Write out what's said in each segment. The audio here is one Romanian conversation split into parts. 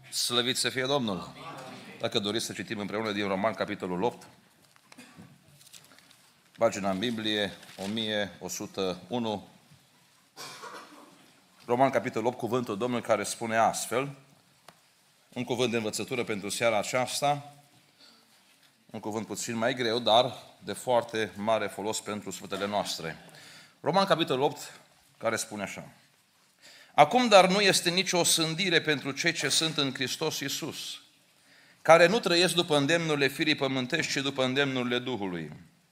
Slăvit să fie Domnul! Dacă doriți să citim împreună din Roman, capitolul 8, pagina în Biblie, 1101, Roman, capitolul 8, cuvântul Domnului care spune astfel, un cuvânt de învățătură pentru seara aceasta, un cuvânt puțin mai greu, dar de foarte mare folos pentru sufletele noastre. Roman, capitolul 8, care spune așa. Acum, dar nu este nicio osândire pentru cei ce sunt în Hristos Iisus, care nu trăiesc după îndemnurile firii pământești, ci după îndemnurile Duhului.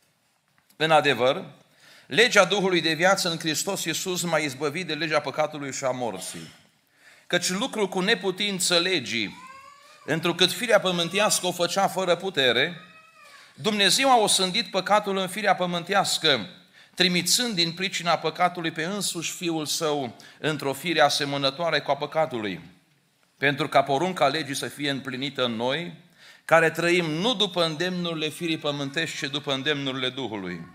În adevăr, legea Duhului de viață în Hristos Iisus m-a izbăvit de legea păcatului și a morții. Căci lucrul cu neputință legii, întrucât firea pământească o făcea fără putere, Dumnezeu a osândit păcatul în firea pământească, trimițând din pricina păcatului pe însuși Fiul Său într-o fire asemănătoare cu a păcatului, pentru ca porunca legii să fie împlinită în noi, care trăim nu după îndemnurile firii pământești, ci după îndemnurile Duhului.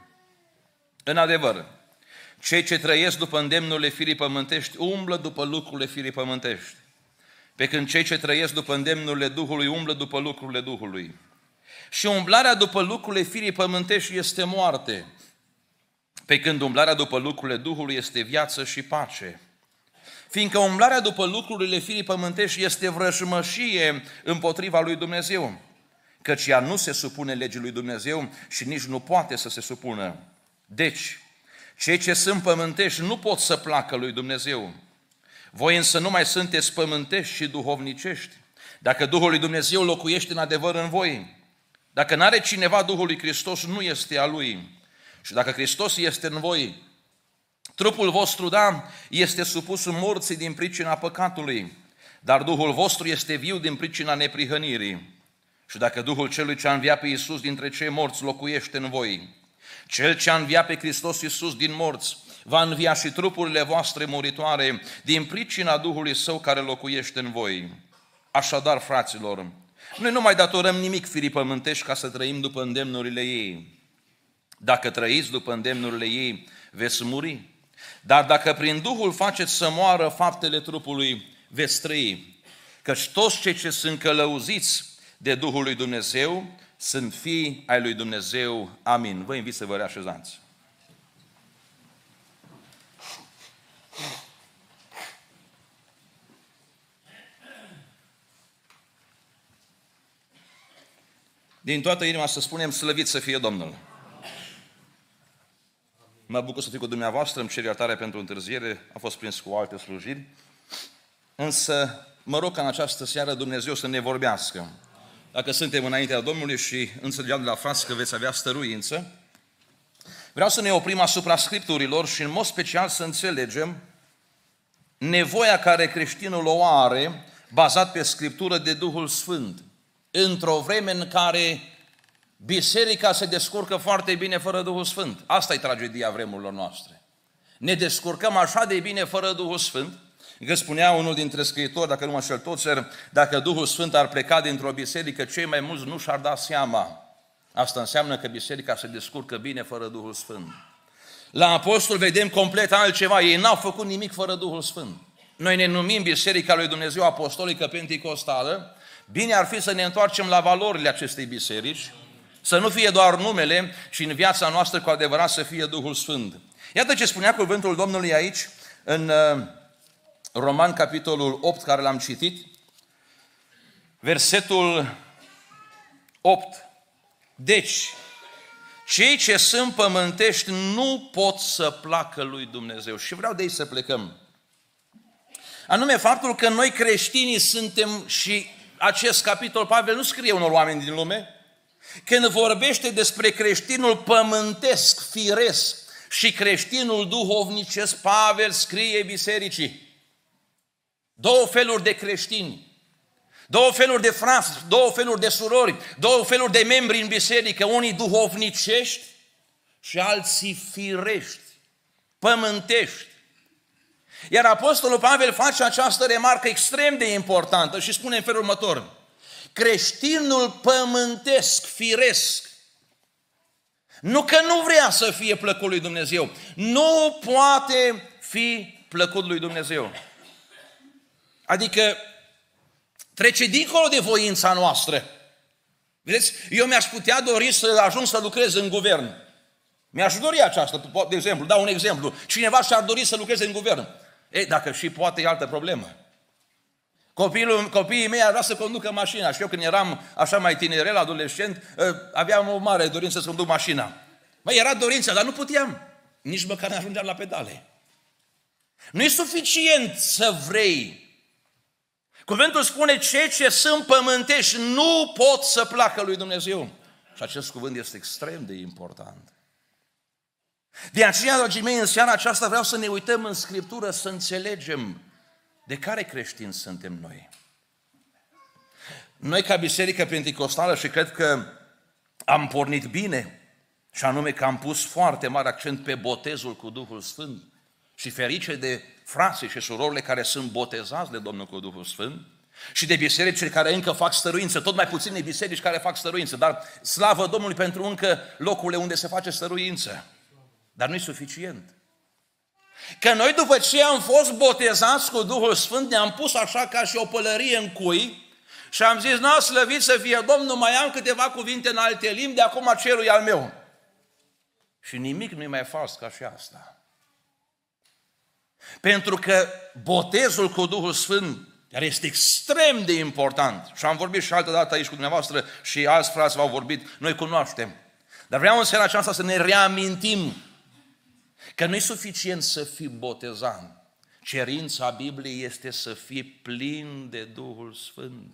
În adevăr, cei ce trăiesc după îndemnurile firii pământești umblă după lucrurile firii pământești, pe când cei ce trăiesc după îndemnurile Duhului umblă după lucrurile Duhului. Și umblarea după lucrurile firii pământești este moarte, pe când umblarea după lucrurile Duhului este viață și pace. Fiindcă umblarea după lucrurile firii pământești este vrăjmășie împotriva lui Dumnezeu, căci ea nu se supune legii lui Dumnezeu și nici nu poate să se supună. Deci, cei ce sunt pământești nu pot să placă lui Dumnezeu. Voi însă nu mai sunteți pământești și duhovnicești, dacă Duhul lui Dumnezeu locuiește în adevăr în voi. Dacă n-are cineva Duhul lui Hristos, nu este a lui. Și dacă Hristos este în voi, trupul vostru, da, este supus morții din pricina păcatului, dar Duhul vostru este viu din pricina neprihănirii. Și dacă Duhul celui ce a înviat pe Iisus dintre cei morți locuiește în voi, cel ce a înviat pe Hristos Iisus din morți va învia și trupurile voastre muritoare din pricina Duhului Său care locuiește în voi. Așadar, fraților, noi nu mai datorăm nimic firii pământești ca să trăim după îndemnurile ei. Dacă trăiți după îndemnurile ei, veți muri. Dar dacă prin Duhul faceți să moară faptele trupului, veți trăi. Căci toți cei ce sunt călăuziți de Duhul lui Dumnezeu sunt fii ai lui Dumnezeu. Amin. Vă invit să vă reașezați. Din toată inima să spunem, slăvit să fie Domnul. Mă bucur să fiu cu dumneavoastră, îmi cer iertare pentru întârziere, a fost prins cu alte slujiri. Însă mă rog ca în această seară Dumnezeu să ne vorbească. Dacă suntem înaintea Domnului și înțelegeam de la frați că veți avea stăruință, vreau să ne oprim asupra Scripturilor și în mod special să înțelegem nevoia care creștinul o are, bazat pe Scriptură, de Duhul Sfânt. Într-o vreme în care biserica se descurcă foarte bine fără Duhul Sfânt. Asta e tragedia vremurilor noastre. Ne descurcăm așa de bine fără Duhul Sfânt, că spunea unul dintre scriitori, dacă nu mă înșel Tozer, dacă Duhul Sfânt ar pleca dintr-o biserică, cei mai mulți nu și-ar da seama. Asta înseamnă că biserica se descurcă bine fără Duhul Sfânt. La apostol vedem complet altceva. Ei n-au făcut nimic fără Duhul Sfânt. Noi ne numim Biserica lui Dumnezeu Apostolică Penticostală. Bine ar fi să ne întoarcem la valorile acestei biserici, să nu fie doar numele, ci în viața noastră cu adevărat să fie Duhul Sfânt. Iată ce spunea cuvântul Domnului aici, în Roman, capitolul 8, care l-am citit, versetul 8. Deci, cei ce sunt pământești nu pot să placă lui Dumnezeu. Și vreau de aici să plecăm. Anume faptul că noi creștinii suntem, și acest capitol Pavel nu scrie unor oameni din lume, când vorbește despre creștinul pământesc, firesc și creștinul duhovnicesc, Pavel scrie bisericii. Două feluri de creștini, două feluri de frați, două feluri de surori, două feluri de membri în biserică, unii duhovnicești și alții firești, pământești. Iar apostolul Pavel face această remarcă extrem de importantă și spune în felul următor: creștinul pământesc, firesc, nu că nu vrea să fie plăcut lui Dumnezeu, nu poate fi plăcut lui Dumnezeu. Adică Trece dincolo de voința noastră. Vedeți? Eu mi-aș putea dori să ajung să lucrez în guvern. Mi-aș dori aceasta, de exemplu, dau un exemplu. Cineva și-ar dori să lucreze în guvern. Ei, dacă și poate, e altă problemă. Copiii mei ar vrea să conducă mașina și eu când eram așa mai tinerel, adolescent, aveam o mare dorință să conduc mașina. Băi, era dorința, dar nu puteam. Nici măcar n-ajungeam la pedale. Nu e suficient să vrei. Cuvântul spune, cei ce sunt pământești nu pot să placă lui Dumnezeu. Și acest cuvânt este extrem de important. De aceea, dragii mei, în seara aceasta vreau să ne uităm în Scriptură, să înțelegem de care creștini suntem noi. Noi, ca Biserică Penticostală, și cred că am pornit bine, și anume că am pus foarte mare accent pe botezul cu Duhul Sfânt, și ferice de frații și surorile care sunt botezați de Domnul cu Duhul Sfânt, și de bisericile care încă fac stăruință, tot mai puține biserici care fac stăruință, dar slavă Domnului pentru încă locurile unde se face stăruință. Dar nu e suficient. Că noi după ce am fost botezați cu Duhul Sfânt, ne-am pus așa ca și o pălărie în cui și am zis, n-a slăvit să fie Domnul, mai am câteva cuvinte în alte limbi, de acum cerul e al meu. Și nimic nu e mai fals ca și asta. Pentru că botezul cu Duhul Sfânt care este extrem de important. Și am vorbit și altă dată aici cu dumneavoastră și alți frați v-au vorbit, noi cunoaștem. Dar vreau în seara aceasta să ne reamintim că nu e suficient să fii botezat. Cerința Bibliei este să fii plin de Duhul Sfânt.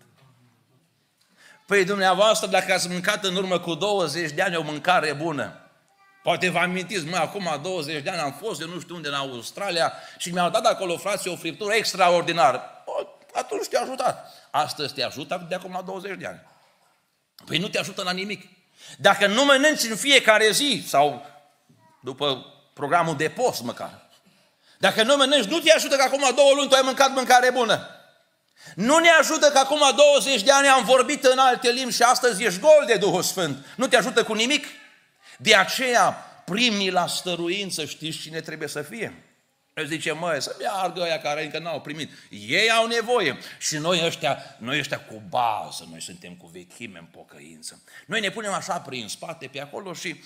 Păi dumneavoastră, dacă ați mâncat în urmă cu 20 de ani o mâncare bună, poate vă amintiți, acum 20 de ani am fost, eu nu știu unde, în Australia, și mi-au dat acolo, frații, o friptură extraordinară. Atunci te-a ajutat. Astăzi te ajută de acum la 20 de ani. Păi nu te ajută la nimic. Dacă nu mănânci în fiecare zi, sau după programul de post măcar, dacă nu mănânci, nu te ajută că acum 2 luni tu ai mâncat mâncare bună. Nu ne ajută că acum 20 de ani am vorbit în alte limbi și astăzi ești gol de Duhul Sfânt. Nu te ajută cu nimic. De aceea, primii la stăruință, știți cine trebuie să fie? Îți zice, măi, să meargă ăia care încă n-au primit. Ei au nevoie. Și noi ăștia cu bază, noi suntem cu vechime în pocăință. Noi ne punem așa prin spate pe acolo și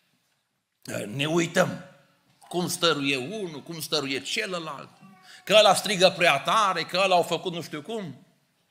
ne uităm. Cum stăruie unul, cum stăruie celălalt. Că ăla strigă prea tare, că ăla au făcut nu știu cum.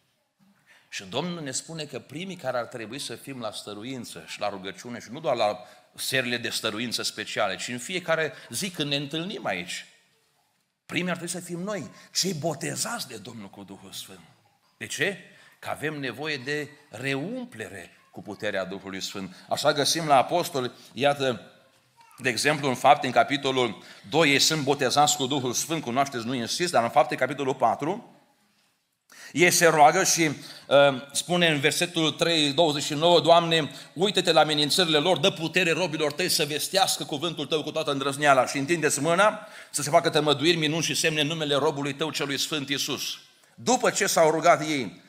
Și Domnul ne spune că primii care ar trebui să fim la stăruință și la rugăciune, și nu doar la serile de stăruință speciale, ci în fiecare zi când ne întâlnim aici, primii ar trebui să fim noi, cei botezați de Domnul cu Duhul Sfânt. De ce? Că avem nevoie de reumplere cu puterea Duhului Sfânt. Așa găsim la apostoli, iată, de exemplu, în Fapte, în capitolul 2, ei sunt botezați cu Duhul Sfânt, cunoașteți, nu insist, dar în Fapte, capitolul 4, ei se roagă și spune în versetul 3:29, Doamne, uită-te la amenințările lor, dă putere robilor tăi să vestească cuvântul tău cu toată îndrăzneala și întindeți mâna să se facă tămăduiri, minuni și semne în numele robului tău celui Sfânt Iisus. După ce s-au rugat ei,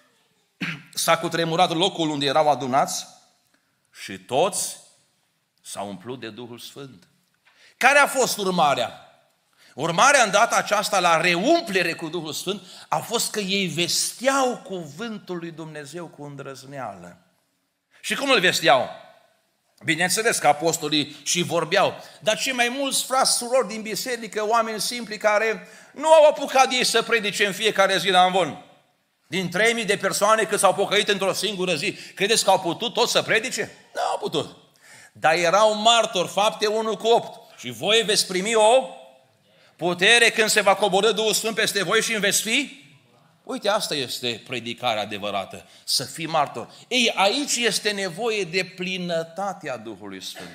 s-a cutremurat locul unde erau adunați și toți s-au umplut de Duhul Sfânt. Care a fost urmarea? Urmarea în data aceasta la reumplere cu Duhul Sfânt a fost că ei vesteau cuvântul lui Dumnezeu cu îndrăzneală. Și cum îl vesteau? Bineînțeles că apostolii și vorbeau, dar cei mai mulți frați, surori din biserică, oameni simpli care nu au apucat ei să predice în fiecare zi la amvon. Din 3.000 de persoane cât s-au pocăit într-o singură zi, credeți că au putut toți să predice? Nu au putut. Dar erau martori, Fapte 1:8. Și voi veți primi o putere când se va coborî Duhul Sfânt peste voi și veți fi? Uite, asta este predicarea adevărată, să fii martor. Ei, aici este nevoie de plinătatea Duhului Sfânt.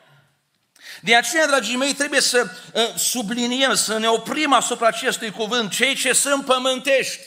De aceea, dragii mei, trebuie să subliniem, să ne oprim asupra acestui cuvânt. Cei ce sunt pământești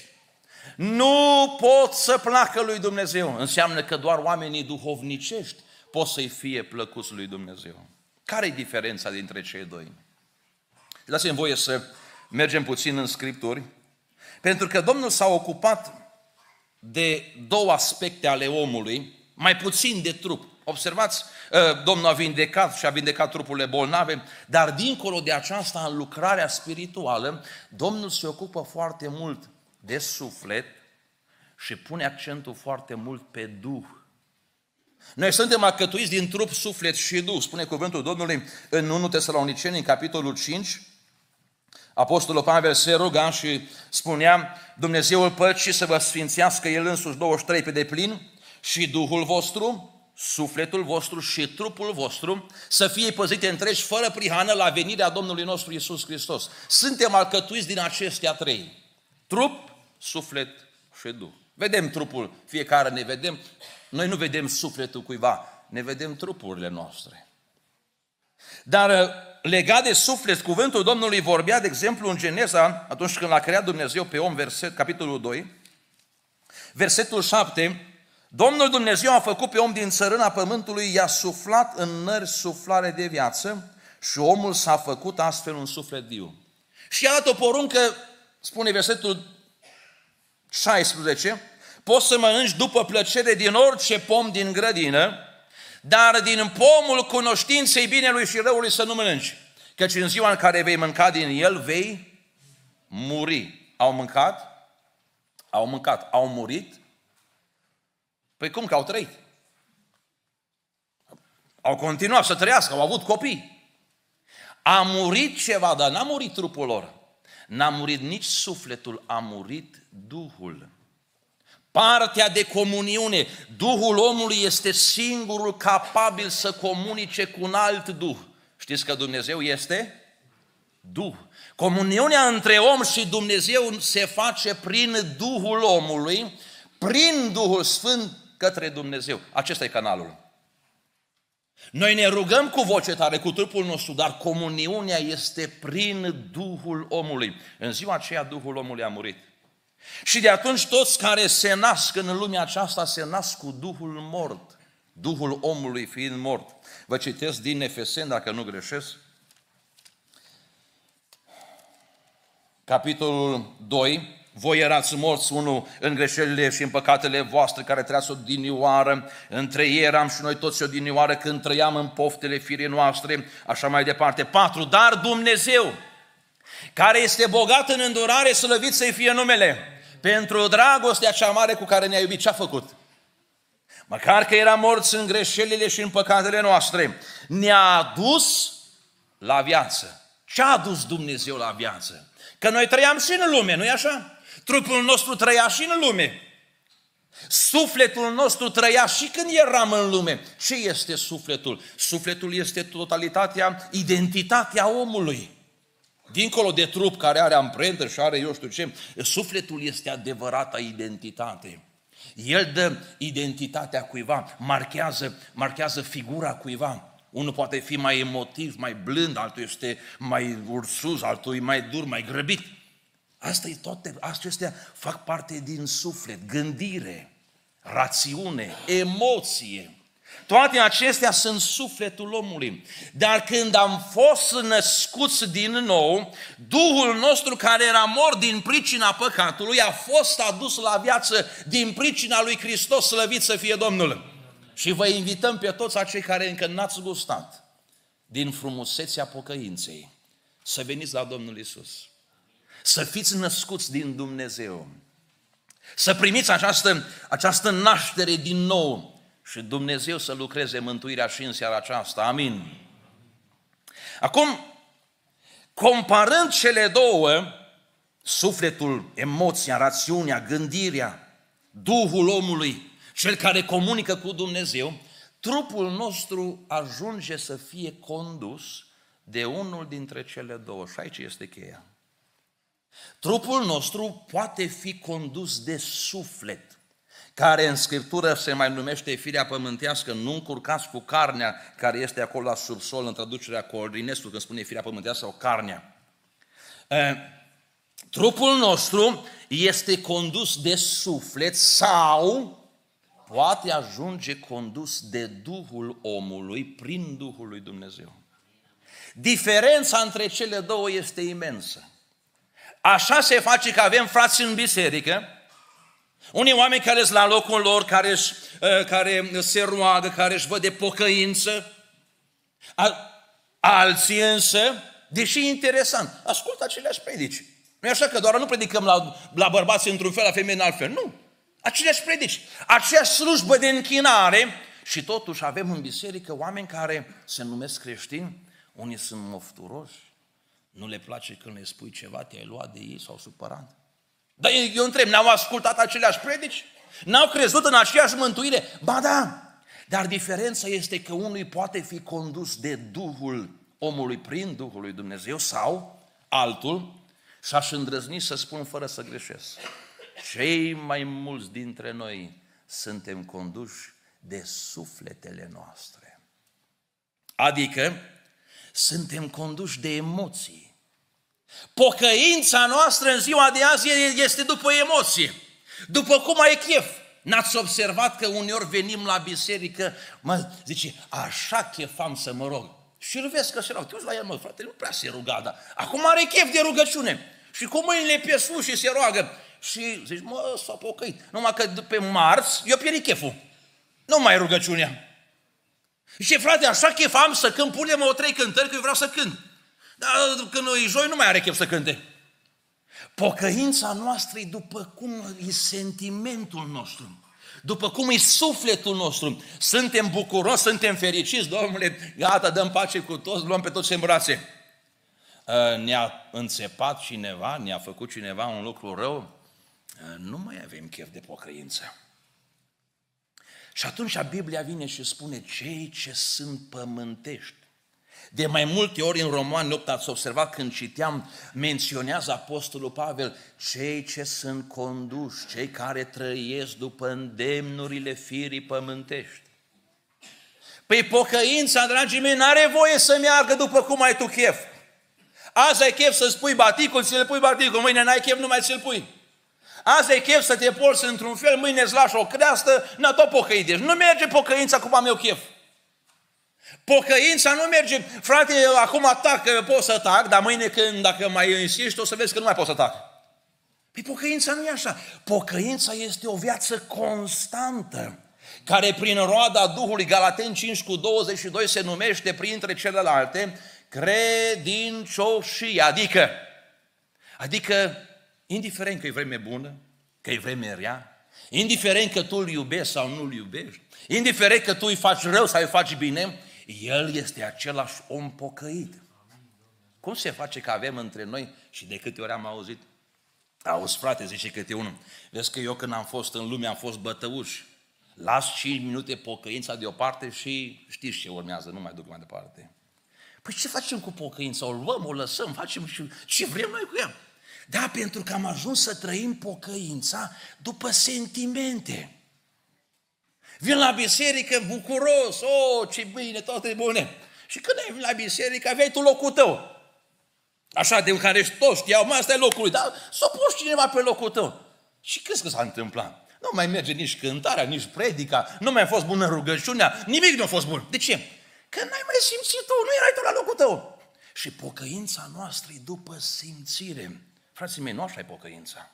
nu pot să placă lui Dumnezeu. Înseamnă că doar oamenii duhovnicești pot să-i fie plăcuți lui Dumnezeu. Care e diferența dintre cei doi? Dați-mi voie să mergem puțin în Scripturi, pentru că Domnul s-a ocupat de 2 aspecte ale omului, mai puțin de trup. Observați, Domnul a vindecat și a vindecat trupurile bolnave, dar dincolo de aceasta, în lucrarea spirituală, Domnul se ocupă foarte mult de suflet, și pune accentul foarte mult pe Duh. Noi suntem alcătuiți din trup, suflet și Duh. Spune cuvântul Domnului în 1 Tesaloniceni, în capitolul 5, Apostolul Pavel se ruga și spunea: Dumnezeul păcii să vă sfințească El însuși 23 pe deplin și Duhul vostru, sufletul vostru și trupul vostru să fie păzite întregi fără prihană la venirea Domnului nostru Iisus Hristos. Suntem alcătuiți din acestea trei: trup, suflet și Duh. Vedem trupul, fiecare ne vedem. Noi nu vedem sufletul cuiva, ne vedem trupurile noastre. Dar legat de suflet, cuvântul Domnului vorbea, de exemplu, în Geneza, atunci când l-a creat Dumnezeu pe om, capitolul 2, versetul 7, Domnul Dumnezeu a făcut pe om din țărâna pământului, i-a suflat în nări suflare de viață și omul s-a făcut astfel un suflet viu. Și a dat o poruncă, spune versetul 16, poți să mănânci după plăcere din orice pom din grădină, dar din pomul cunoștinței binelui și răului să nu mănânci, căci în ziua în care vei mânca din el vei muri. Au mâncat? Au mâncat. Au murit? Păi cum că au trăit? Au continuat să trăiască, au avut copii. A murit ceva, dar n-a murit trupul lor. N-a murit nici sufletul, a murit Duhul. Partea de comuniune. Duhul omului este singurul capabil să comunice cu un alt Duh. Știți că Dumnezeu este Duh. Comuniunea între om și Dumnezeu se face prin Duhul omului, prin Duhul Sfânt către Dumnezeu. Acesta e canalul. Noi ne rugăm cu voce tare, cu trupul nostru, dar comuniunea este prin Duhul omului. În ziua aceea Duhul omului a murit. Și de atunci toți care se nasc în lumea aceasta se nasc cu Duhul mort, Duhul omului fiind mort. Vă citesc din Efeseni, dacă nu greșesc, capitolul 2, voi erați morți unul în greșelile și în păcatele voastre care trăiați odinioară, între ei eram și noi toți odinioară când trăiam în poftele firii noastre, așa mai departe. 4. Dar Dumnezeu, care este bogat în îndurare, slăvit să-i fie numele, pentru dragostea cea mare cu care ne-a iubit, ce-a făcut? Măcar că eram morți în greșelile și în păcatele noastre, ne-a adus la viață. Ce a adus Dumnezeu la viață? Că noi trăiam și în lume, nu-i așa? Trupul nostru trăia și în lume. Sufletul nostru trăia și când eram în lume. Ce este sufletul? Sufletul este totalitatea, identitatea omului. Dincolo de trup care are amprentă și are eu știu ce, sufletul este adevărata identitate. El dă identitatea cuiva, marchează figura cuiva. Unul poate fi mai emotiv, mai blând, altul este mai ursuz, altul e mai dur, mai grăbit. Acestea fac parte din suflet, gândire, rațiune, emoție. Toate acestea sunt sufletul omului. Dar când am fost născuți din nou, Duhul nostru care era mort din pricina păcatului a fost adus la viață din pricina lui Hristos, slăvit să fie Domnul. Și vă invităm pe toți acei care încă n-ați gustat din frumusețea pocăinței să veniți la Domnul Iisus. Să fiți născuți din Dumnezeu. Să primiți această naștere din nou. Și Dumnezeu să lucreze mântuirea și în seara aceasta. Amin. Acum, comparând cele două, sufletul, emoția, rațiunea, gândirea, Duhul omului, cel care comunică cu Dumnezeu, trupul nostru ajunge să fie condus de unul dintre cele două. Și aici este cheia. Trupul nostru poate fi condus de suflet, care în Scriptură se mai numește firea pământească, nu încurcați cu carnea care este acolo la subsol, în traducerea Corinescu, când spune firea pământească sau carnea. Trupul nostru este condus de suflet sau poate ajunge condus de Duhul omului prin Duhul lui Dumnezeu. Diferența între cele două este imensă. Așa se face că avem frați în biserică, unii oameni care sunt la locul lor, care se roagă, care își văd de pocăință, alții însă, deși interesant, ascultă aceleași predici. Nu e așa că doar nu predicăm la bărbați într-un fel, la femei în alt fel. Nu. Aceleași predici, aceeași slujbă de închinare și totuși avem în biserică oameni care se numesc creștini, unii sunt mofturoși, nu le place când le spui ceva, te-ai luat de ei sau supărat. Dar eu întreb, n-au ascultat aceleași predici? N-au crezut în aceeași mântuire? Ba da! Dar diferența este că unul poate fi condus de Duhul omului prin Duhul lui Dumnezeu sau altul, și aș îndrăzni să spun fără să greșesc. Cei mai mulți dintre noi suntem conduși de sufletele noastre. Adică suntem conduși de emoții. Pocăința noastră în ziua de azi este după emoție, după cum ai chef. N-ați observat că uneori venim la biserică, zice, așa chefam să mă rog. Și îl vezi că se roagă. Te uiți la el, frate, nu prea se ruga, dar acum are chef de rugăciune. Și cu mâinile pe sus și se roagă. Și zici, s-a pocăit. Numai că după marți, eu pierd cheful. Nu mai e rugăciunea. Și frate, așa chefam să cânt, pune-mă 3 cântări, că eu vreau să cânt. Dar când e joi, nu mai are chef să cânte. Pocăința noastră e după cum e sentimentul nostru, după cum e sufletul nostru. Suntem bucuroși, suntem fericiți, Domnule, gata, dăm pace cu toți, luăm pe toți în brațe. Ne-a înțepat cineva, ne-a făcut cineva un lucru rău, nu mai avem chef de pocăință. Și atunci Biblia vine și spune, cei ce sunt pământești. De mai multe ori în Romani 8 ați observat când citeam, menționează Apostolul Pavel, cei ce sunt conduși, cei care trăiesc după îndemnurile firii pământești. Păi pocăința, dragii mei, n-are voie să meargă după cum ai tu chef. Azi ai chef să spui baticul, ți-l pui baticul, mâine n-ai chef, nu mai ți-l pui. Azi ai chef să te porți într-un fel, mâine îți lași o creastă, n-a tot pocăit. Deci nu merge pocăința cum am eu chef. Pocăința nu merge, frate, acum atac, pot să atac, dar mâine când, dacă mai insiști, o să vezi că nu mai pot să atac. Păi pocăința nu e așa. Pocăința este o viață constantă, care prin roada Duhului, Galateni 5:22, se numește printre celelalte credincioșie. Adică, indiferent că e vreme bună, că e vreme rea, indiferent că tu îl iubești sau nu îl iubești, indiferent că tu îi faci rău sau îi faci bine, el este același om pocăit. Cum se face că avem între noi, și de câte ori am auzit, auzi frate, zice câte unul, vezi că eu când am fost în lume am fost bătăuș, las 5 minute pocăința deoparte și știți ce urmează, nu mai duc mai departe. Păi ce facem cu pocăința? O luăm, o lăsăm, facem și ce vrem noi cu ea. Da, pentru că am ajuns să trăim pocăința după sentimente. Vin la biserică bucuros, ce bine, toate bune. Și când ai venit la biserică, aveai tu locul tău. Așa, de care toți știau, asta e locul lui, dar s-a pus cineva pe locul tău. Și crezi că s-a întâmplat? Nu mai merge nici cântarea, nici predica, nu mai a fost bună rugăciunea, nimic nu a fost bun. De ce? Că n-ai mai simțit tu, nu erai tu la locul tău. Și pocăința noastră e după simțire. Frații mei, nu așa e pocăința.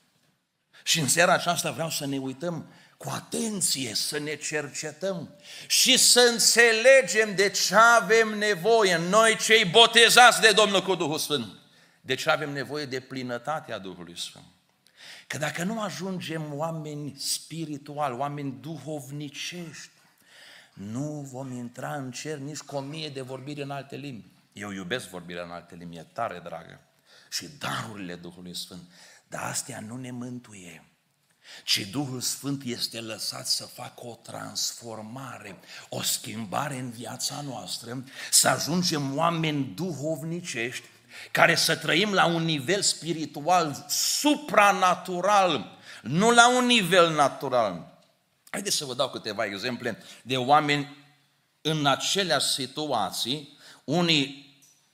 Și în seara aceasta vreau să ne uităm cu atenție, să ne cercetăm și să înțelegem de ce avem nevoie, noi cei botezați de Domnul cu Duhul Sfânt, de ce avem nevoie de plinătatea Duhului Sfânt. Că dacă nu ajungem oameni spirituali, oameni duhovnicești, nu vom intra în cer nici cu 1000 de vorbiri în alte limbi. Eu iubesc vorbirea în alte limbi, e tare dragă. Și darurile Duhului Sfânt. Dar astea nu ne mântuie. Ci Duhul Sfânt este lăsat să facă o transformare, o schimbare în viața noastră, să ajungem oameni duhovnicești, care să trăim la un nivel spiritual supranatural, nu la un nivel natural. Haideți să vă dau câteva exemple de oameni în aceleași situații, unii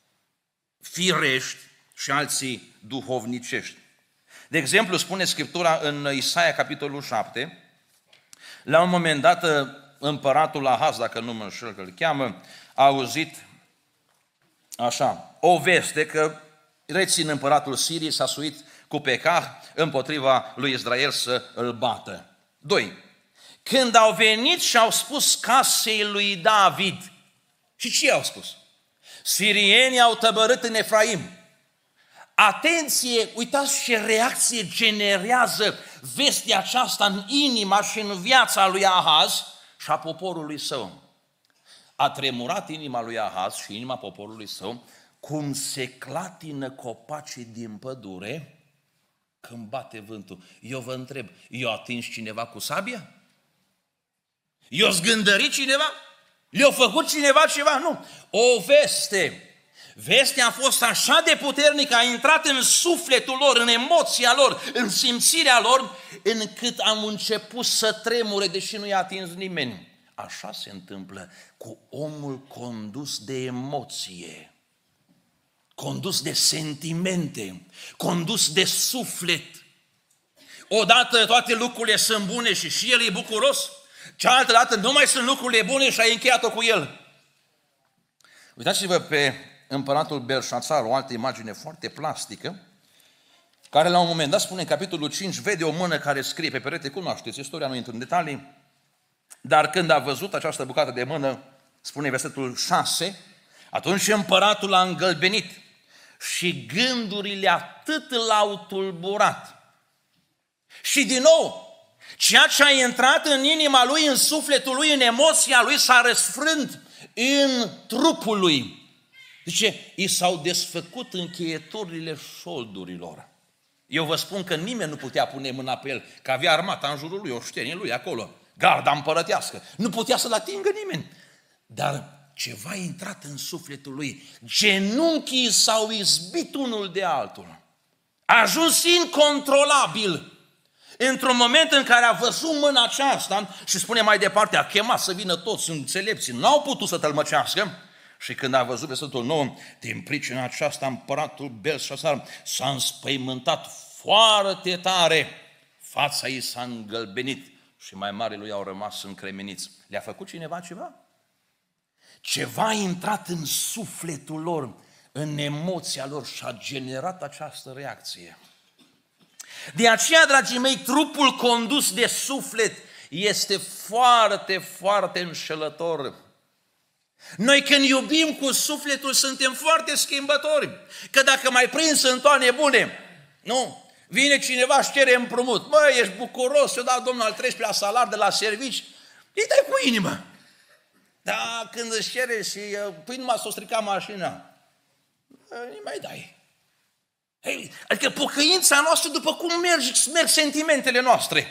firești și alții duhovnicești. De exemplu, spune Scriptura în Isaia, capitolul 7, la un moment dat împăratul Ahaz, dacă nu mă înșel că îl cheamă, a auzit așa, o veste că Rețin, împăratul Siriei, s-a suit cu Pecah împotriva lui Israel să îl bată. 2. Când au venit și au spus casei lui David, și ce au spus? Sirienii au tăbărât în Efraim, atenție, uitați ce reacție generează vestea aceasta în inima și în viața lui Ahaz și a poporului său. A tremurat inima lui Ahaz și inima poporului său, cum se clatină copacii din pădure când bate vântul. Eu vă întreb, i-a atins cineva cu sabia? I-a zgândărit cineva? Le-a făcut cineva ceva? Nu. O veste. Vestea a fost așa de puternică, a intrat în sufletul lor, în emoția lor, în simțirea lor, încât am început să tremure, deși nu i-a atins nimeni. Așa se întâmplă cu omul condus de emoție, condus de sentimente, condus de suflet. Odată toate lucrurile sunt bune și el e bucuros, cealaltă dată nu mai sunt lucrurile bune și ai încheiat-o cu el. Uitați-vă pe împăratul Belșațar, o altă imagine foarte plastică, care la un moment dat spune în capitolul 5, vede o mână care scrie pe perete, cunoașteți istoria, nu intru în detalii, dar când a văzut această bucată de mână, spune versetul 6, atunci împăratul a îngălbenit și gândurile atât l-au tulburat. Și din nou, ceea ce a intrat în inima lui, în sufletul lui, în emoția lui, s-a răsfrânt în trupul lui. Zice, i s-au desfăcut încheieturile șoldurilor. Eu vă spun că nimeni nu putea pune mâna pe el, că avea armata în jurul lui, oștenii lui acolo, garda împărătească. Nu putea să-l atingă nimeni. Dar ceva a intrat în sufletul lui. Genunchii s-au izbit unul de altul. A ajuns incontrolabil. Într-un moment în care a văzut mâna aceasta și spune mai departe, a chemat să vină toți înțelepții, n-au putut să tălmăcească. Și când a văzut versetul 9, din pricina aceasta împăratul Belșațar s-a înspăimântat foarte tare, fața ei s-a îngălbenit și mai mari lui au rămas încremeniți. Le-a făcut cineva ceva? Ceva a intrat în sufletul lor, în emoția lor și a generat această reacție. De aceea, dragii mei, trupul condus de suflet este foarte, foarte înșelător. Noi când iubim cu sufletul suntem foarte schimbători. Că dacă mai prins în toane bune, nu, vine cineva și cere împrumut. Măi, ești bucuros, eu dau Domnul al 13-lea salar de la servici, îi dai cu inimă. Dar când își cere și păi numai s-o strica mașina, îi mai dai. Adică pocăința noastră după cum merg sentimentele noastre.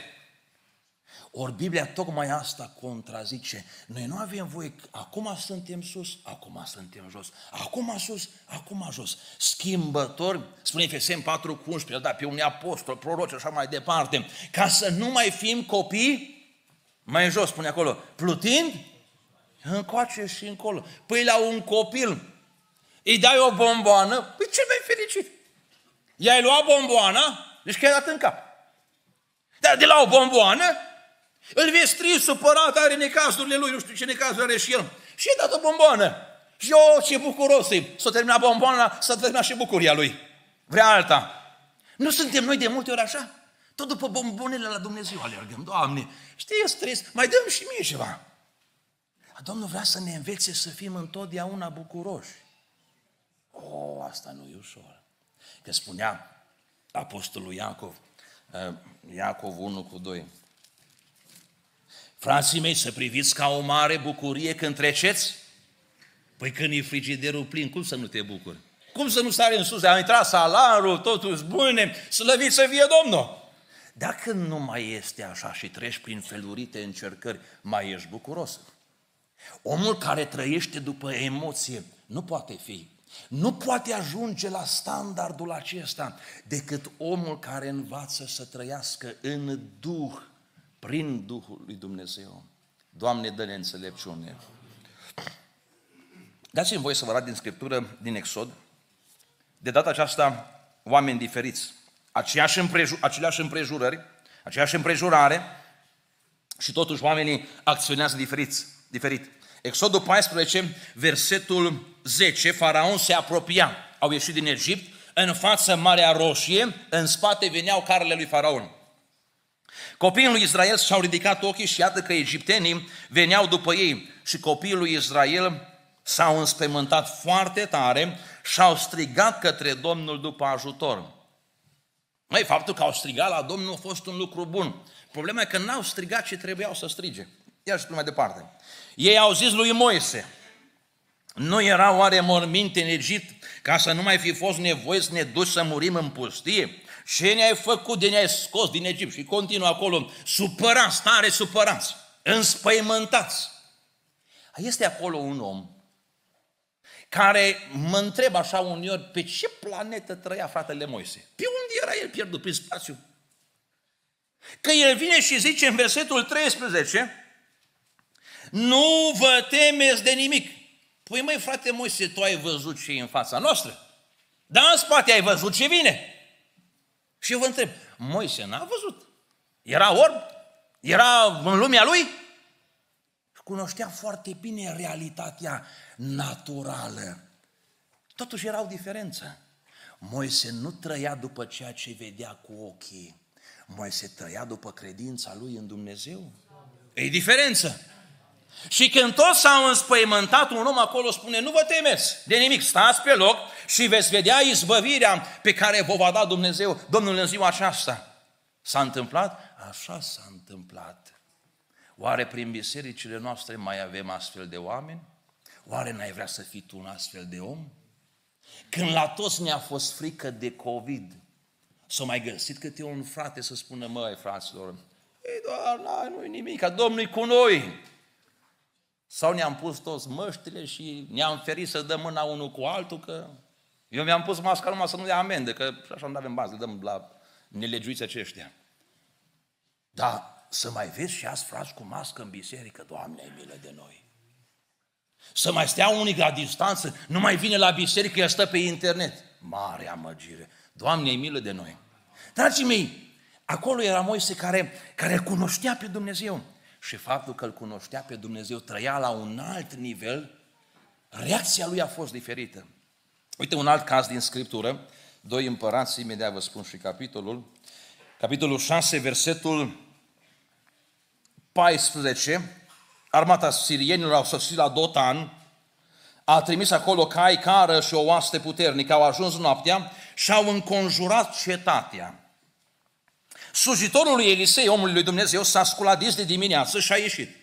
Ori Biblia tocmai asta contrazice. Noi nu avem voie, acum suntem sus, acum suntem jos, acum sus, acum jos. Schimbători, spune Efeseni 4:11, da, pe unii apostoli, proroci, așa mai departe, ca să nu mai fim copii, mai jos spune acolo, plutind încoace și încolo. Păi la un copil îi dai o bomboană, păi cel mai fericit. I-ai luat bomboana, deci că ai dat în cap. Dar de la o bomboană, îl vezi trist, supărat, are necazurile lui, nu știu ce necazuri are și el. Și i-a dat o bomboană. Și eu, ce bucuros e, s-a terminat bomboana, s-a terminat și bucuria lui. Vrea alta. Nu suntem noi de multe ori așa? Tot după bombonele la Dumnezeu alergăm. Doamne, știi, eu stres, mai dăm și mie ceva. Domnul vrea să ne învețe să fim întotdeauna bucuroși. Asta nu e ușor. Că spunea apostolul Iacov, Iacov 1:2. Frații mei, să priviți ca o mare bucurie când treceți? Păi când e frigiderul plin, cum să nu te bucuri? Cum să nu sari în sus? A intrat salarul, totul bune, slăvit să fie Domnul. Dacă nu mai este așa și treci prin felurite încercări, mai ești bucuros. Omul care trăiește după emoție nu poate fi. Nu poate ajunge la standardul acesta decât omul care învață să trăiască în Duh, prin Duhul lui Dumnezeu. Doamne, dă-ne înțelepciune. Dați-mi voie să vă arăt din Scriptură, din Exod, de data aceasta oameni diferiți, aceleași împrejurări, aceeași împrejurare și totuși oamenii acționează diferit. Exodul 14, versetul 10, Faraon se apropia, au ieșit din Egipt, în față Marea Roșie, în spate veneau carele lui Faraon. Copiii lui Israel și-au ridicat ochii și iată că egiptenii veneau după ei și copiii lui Israel s-au înspăimântat foarte tare și-au strigat către Domnul după ajutor. Măi, faptul că au strigat la Domnul a fost un lucru bun. Problema e că n-au strigat ce trebuiau să strige. Ia și mai departe. Ei au zis lui Moise, nu era oare morminte în Egipt ca să nu mai fi fost nevoie să ne duci să murim în pustie? Ce ne-ai făcut de ne-ai scos din Egipt? Și continuă acolo, supărați, tare supărați, înspăimântați. Este acolo un om care mă întreb așa uneori, pe ce planetă trăia fratele Moise? Pe unde era el pierdut prin spațiu? Că el vine și zice în versetul 13, nu vă temeți de nimic. Păi măi, frate Moise, tu ai văzut ce e în fața noastră? Dar în spate ai văzut ce vine? Și eu vă întreb, Moise n-a văzut? Era orb? Era în lumea lui? Cunoștea foarte bine realitatea naturală. Totuși era o diferență. Moise nu trăia după ceea ce vedea cu ochii. Moise trăia după credința lui în Dumnezeu. E diferență. Și când toți s-au înspăimântat, un om acolo spune, nu vă temeți de nimic, stați pe loc și veți vedea izbăvirea pe care vă va da Dumnezeu, Domnul în ziua aceasta. S-a întâmplat? Așa s-a întâmplat. Oare prin bisericile noastre mai avem astfel de oameni? Oare n-ai vrea să fii tu un astfel de om? Când la toți ne-a fost frică de COVID, s-a mai găsit câte un frate să spună, măi fraților, ei doar, nu-i nimic, Domnul-i cu noi. Sau ne-am pus toți măștile și ne-am ferit să dăm mâna unul cu altul, că eu mi-am pus masca numai să nu dea amendă, că așa nu avem bază, dăm la nelegiuiți aceștia. Dar să mai vezi și azi frați cu mască în biserică, Doamne, ai milă de noi. Să mai stea unii la distanță, nu mai vine la biserică, el stă pe internet. Mare amăgire. Doamne, ai milă de noi. Dragii mei, acolo era Moise care cunoștea pe Dumnezeu. Și faptul că îl cunoștea pe Dumnezeu, trăia la un alt nivel, reacția lui a fost diferită. Uite un alt caz din Scriptură, 2 Împărați, imediat vă spun și capitolul 6, versetul 14, armata sirienilor au sosit la Dotan, a trimis acolo cai, cară și o oaste puternică, au ajuns noaptea și au înconjurat cetatea. Slujitorul lui Elisei, omului lui Dumnezeu, s-a sculat de dimineață și a ieșit.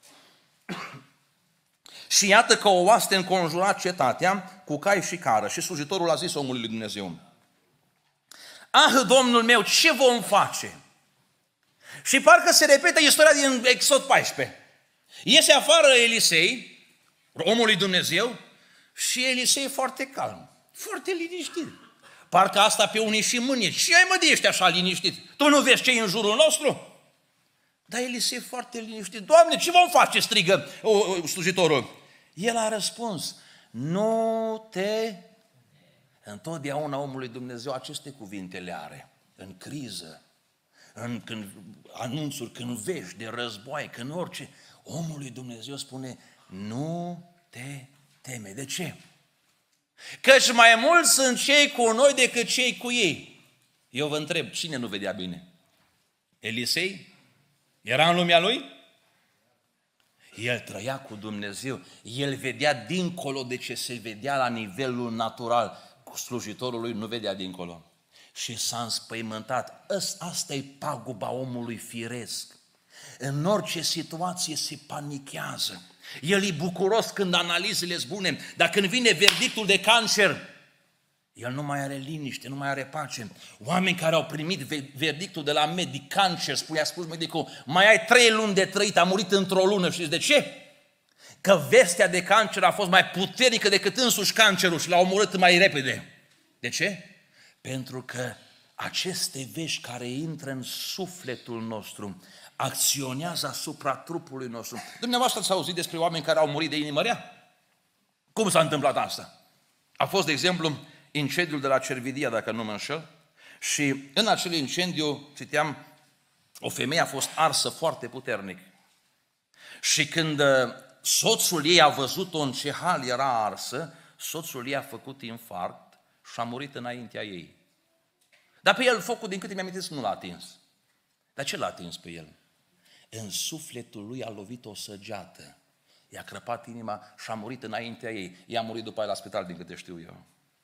Și iată că o oaste înconjura cetatea cu cai și cară. Și slujitorul a zis omului lui Dumnezeu, ah, Domnul meu, ce vom face? Și parcă se repetă istoria din Exod 14. Iese afară Elisei, omul lui Dumnezeu, și Elisei e foarte calm, foarte liniștit. Parcă asta pe unii și mânie. Ce ai mă de ești așa liniștit? Tu nu vezi ce e în jurul nostru? Dar Elisei e foarte liniștit. Doamne, ce vom face? Strigă slujitorul. El a răspuns, nu te... Întotdeauna omului Dumnezeu aceste cuvinte le are. În criză, când anunțuri, când vești de război, când orice. Omul lui Dumnezeu spune, nu te teme. De ce? Căci mai mulți sunt cei cu noi decât cei cu ei. Eu vă întreb, cine nu vedea bine? Elisei? Era în lumea lui? El trăia cu Dumnezeu. El vedea dincolo de ce se vedea la nivelul natural. Slujitorul lui nu vedea dincolo. Și s-a înspăimântat. Asta e paguba omului firesc. În orice situație se panichează. El e bucuros când analizele sunt bune, dar când vine verdictul de cancer, el nu mai are liniște, nu mai are pace. Oameni care au primit verdictul de la medic, cancer, a spus medicul, mai ai 3 luni de trăit, a murit într-o lună. Știți de ce? Că vestea de cancer a fost mai puternică decât însuși cancerul și l-a omorât mai repede. De ce? Pentru că aceste vești care intră în sufletul nostru acționează asupra trupului nostru. Dumneavoastră ați auzit despre oameni care au murit de inimă rea? Cum s-a întâmplat asta? A fost, de exemplu, incendiul de la Cervidia, dacă nu mă înșel, și în acel incendiu, citeam, o femeie a fost arsă foarte puternic. Și când soțul ei a văzut-o în ce hal era arsă, soțul ei a făcut infarct și a murit înaintea ei. Dar pe el focul, din câte mi-am amintit, nu l-a atins. Dar ce l-a atins pe el? În sufletul lui a lovit o săgeată. I-a crăpat inima și a murit înaintea ei. Ea a murit după aia la spital, din câte știu eu.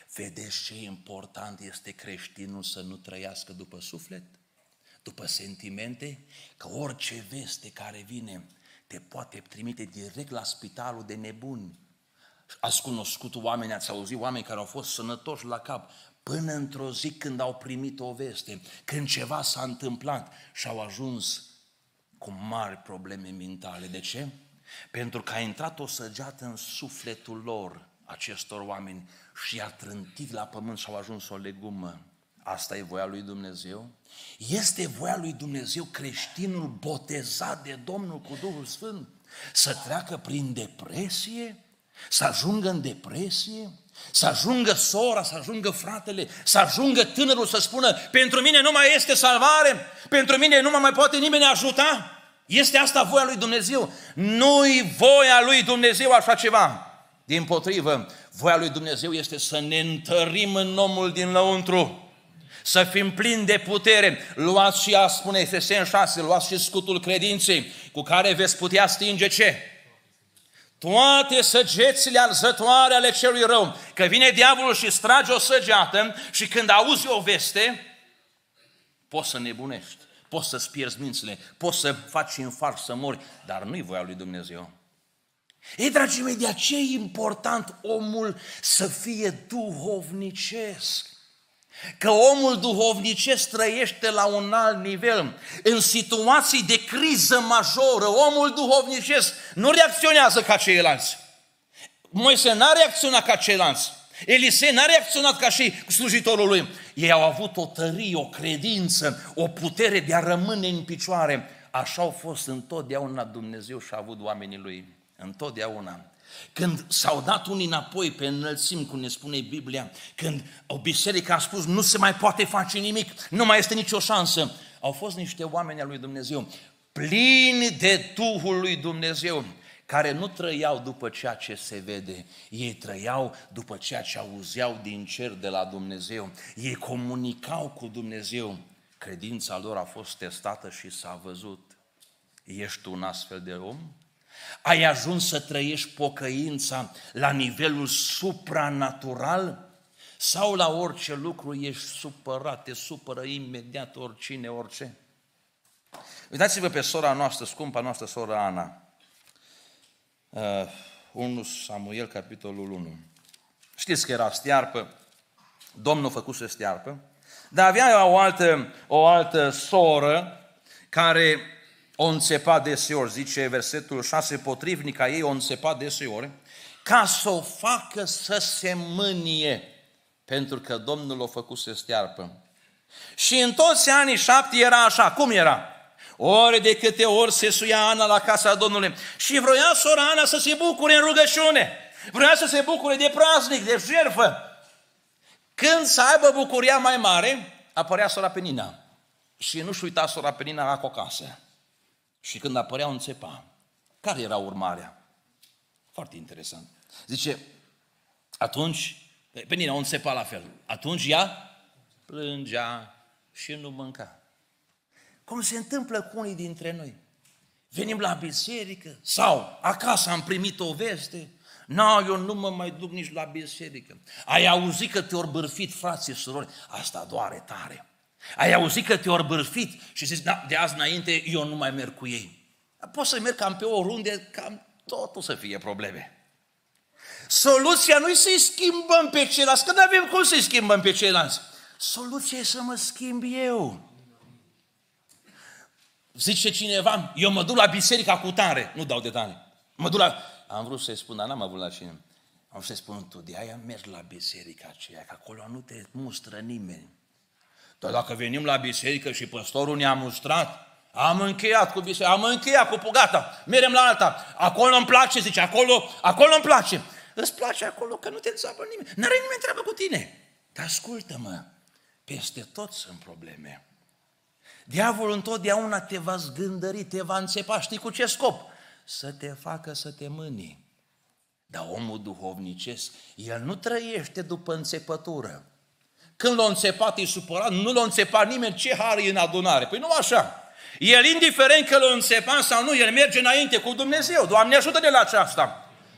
Vedeți ce important este creștinul să nu trăiască după suflet, după sentimente, că orice veste care vine te poate trimite direct la spitalul de nebuni. Ați cunoscut oameni, ați auzit oameni care au fost sănătoși la cap, până într-o zi când au primit o veste, când ceva s-a întâmplat și au ajuns cu mari probleme mentale. De ce? Pentru că a intrat o săgeată în sufletul lor, acestor oameni, și i-a trântit la pământ și au ajuns o legumă. Asta e voia lui Dumnezeu? Este voia lui Dumnezeu creștinul botezat de Domnul cu Duhul Sfânt să treacă prin depresie, să ajungă în depresie, să ajungă sora, să ajungă fratele, să ajungă tânărul să spună: pentru mine nu mai este salvare, pentru mine nu mă mai poate nimeni ajuta? Este asta voia lui Dumnezeu? Nu-i voia lui Dumnezeu așa ceva. Dimpotrivă, voia lui Dumnezeu este să ne întărim în omul din lăuntru, să fim plini de putere. Luați și ea, spune Efeseni 6, luați și scutul credinței, cu care veți putea stinge ce? Toate săgețile arzătoare ale celui rău. Că vine diavolul și îți trage o săgeată și când auzi o veste, poți să nebunești, poți să-ți pierzi mințile, poți să faci infarct, să mori, dar nu-i voia lui Dumnezeu. Ei, dragii mei, de aceea e important omul să fie duhovnicesc. Că omul duhovnicesc trăiește la un alt nivel. În situații de criză majoră, omul duhovnicesc nu reacționează ca ceilalți. Moise n-a reacționat ca ceilalți. Elisei n-a reacționat ca și slujitorul lui. Ei au avut o tărie, o credință, o putere de a rămâne în picioare. Așa au fost întotdeauna Dumnezeu și a avut oamenii lui. Întotdeauna. Când s-au dat unii înapoi pe înălțimi, cum ne spune Biblia, când o biserică a spus nu se mai poate face nimic, nu mai este nicio șansă, au fost niște oameni al lui Dumnezeu, plini de Duhul lui Dumnezeu, care nu trăiau după ceea ce se vede, ei trăiau după ceea ce auzeau din cer de la Dumnezeu, ei comunicau cu Dumnezeu, credința lor a fost testată și s-a văzut. Ești tu un astfel de om? Ai ajuns să trăiești pocăința la nivelul supranatural? Sau la orice lucru ești supărat, te supără imediat oricine, orice? Uitați-vă pe sora noastră, scumpa noastră soră Ana. 1 Samuel, capitolul 1. Știți că era stearpă, Domnul făcuse stearpă, dar avea o altă soră care o înțepa deseori, zice versetul 6, potrivnica ei o înțepa deseori, ca să o facă să se mânie, pentru că Domnul o făcuse stearpă. Și în toți anii 7 era așa. Cum era? Ori de câte ori se suia Ana la casa Domnului și vroia sora Ana să se bucure în rugăciune, vroia să se bucure de praznic, de jertfă. Când să aibă bucuria mai mare, apărea sora Penina și nu-și uita sora Penina la cocasă. Și când apărea, o înțepa. Care era urmarea? Foarte interesant. Zice, atunci, Penina o înțepa la fel. Atunci ea plângea și nu mânca. Cum se întâmplă cu unii dintre noi? Venim la biserică sau acasă am primit o veste. Eu nu mă mai duc nici la biserică. Ai auzit că te-au bârfit frații și surori? Asta doare tare. Ai auzit că te-au bârfit și zici, de azi înainte eu nu mai merg cu ei. Poți să merg cam pe oriunde, cam totul să fie probleme. Soluția nu e să-i schimbăm pe ceilalți, că nu avem cum să-i schimbăm pe ceilalți. Soluția e să mă schimb eu. Zice cineva, eu mă duc la biserica cu tare, nu dau detalii. Mă duc la... Am vrut să-i spun, dar n-am avut la cine. Am vrut să-i spun, tu de aia mergi la biserica aceea, că acolo nu te mustră nimeni. Dar dacă venim la biserică și păstorul ne-a mustrat, am încheiat cu biserica, am încheiat cu gata, mergem la alta. Acolo îmi place, zice, acolo îmi place. Îți place acolo că nu te înțeapă nimeni. N-are nimeni treabă cu tine. Dar ascultă-mă, peste tot sunt probleme. Diavolul întotdeauna te va zgândări, te va înțepa. Știi cu ce scop? Să te facă să te mâni. Dar omul duhovnicesc, el nu trăiește după înțepătură. Când l-a înțepat, e supărat, nu l-a înțepat nimeni, ce har e în adunare? Păi nu așa. El, indiferent că l-a înțepat sau nu, el merge înainte cu Dumnezeu. Doamne, ajută-ne la aceasta.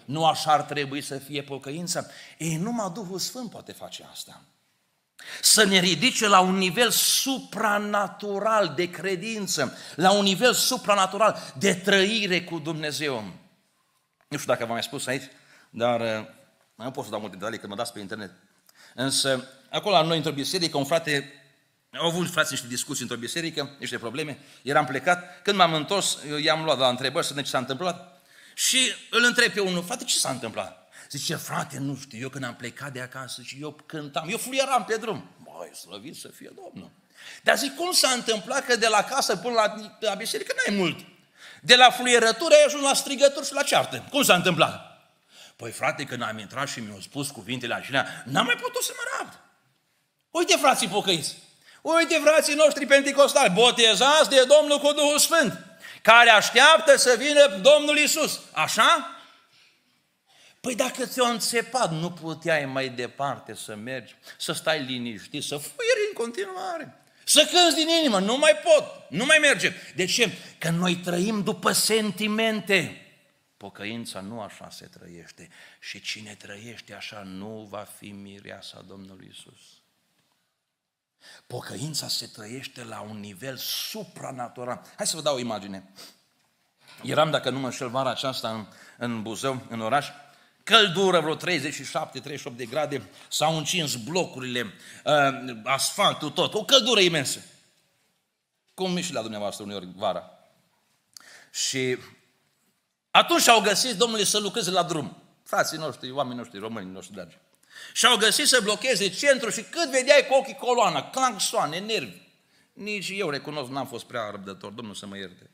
Nu așa ar trebui să fie pocăința? Ei, numai Duhul Sfânt poate face asta. Să ne ridice la un nivel supranatural de credință, la un nivel supranatural de trăire cu Dumnezeu. Nu știu dacă v-am mai spus aici, dar nu pot să dau multe detalii, că mă dați pe internet. Însă, acolo la noi, într-o biserică, un frate, au avut frații niște discuții într-o biserică, niște probleme, eram plecat, când m-am întors, i-am luat la întrebări să vedem ce s-a întâmplat și îl întreb pe unul, frate, ce s-a întâmplat? Zice, frate, nu știu, eu când am plecat de acasă și eu cântam, eu fluieram pe drum. Băi, slăvit să fie Domnul. Dar zic, cum s-a întâmplat că de la casă până la biserică n-ai mult? De la fluierătură ai ajuns la strigături și la ceartă. Cum s-a întâmplat? Păi frate, când am intrat și mi-au spus cuvintele acelea, n-am mai putut să mă rabd. Uite frații pocăiți, uite frații noștri penticostali, botezați de Domnul cu Duhul Sfânt, care așteaptă să vină Domnul Iisus. Așa? Păi dacă ți-o înțepat, nu puteai mai departe să mergi, să stai liniștit, să fluieri în continuare, să cânți din inimă, nu mai pot, nu mai merge. De ce? Că noi trăim după sentimente. Pocăința nu așa se trăiește și cine trăiește așa nu va fi mireasa Domnului Iisus. Pocăința se trăiește la un nivel supranatural. Hai să vă dau o imagine. Eram, dacă nu mă înșel, vara aceasta în Buzău, în oraș, căldură, vreo 37-38 de grade, s-au încins blocurile, asfaltul, tot, o căldură imensă. Cum și la dumneavoastră uneori vara. Și atunci au găsit, Domnule, să lucreze la drum. Frații noștri, oamenii noștri, românii noștri dragi. Și au găsit să blocheze centrul și cât vedeai cu ochii coloana, claxoane, nervi. Nici eu recunosc, n-am fost prea răbdător, Domnul să mă ierte.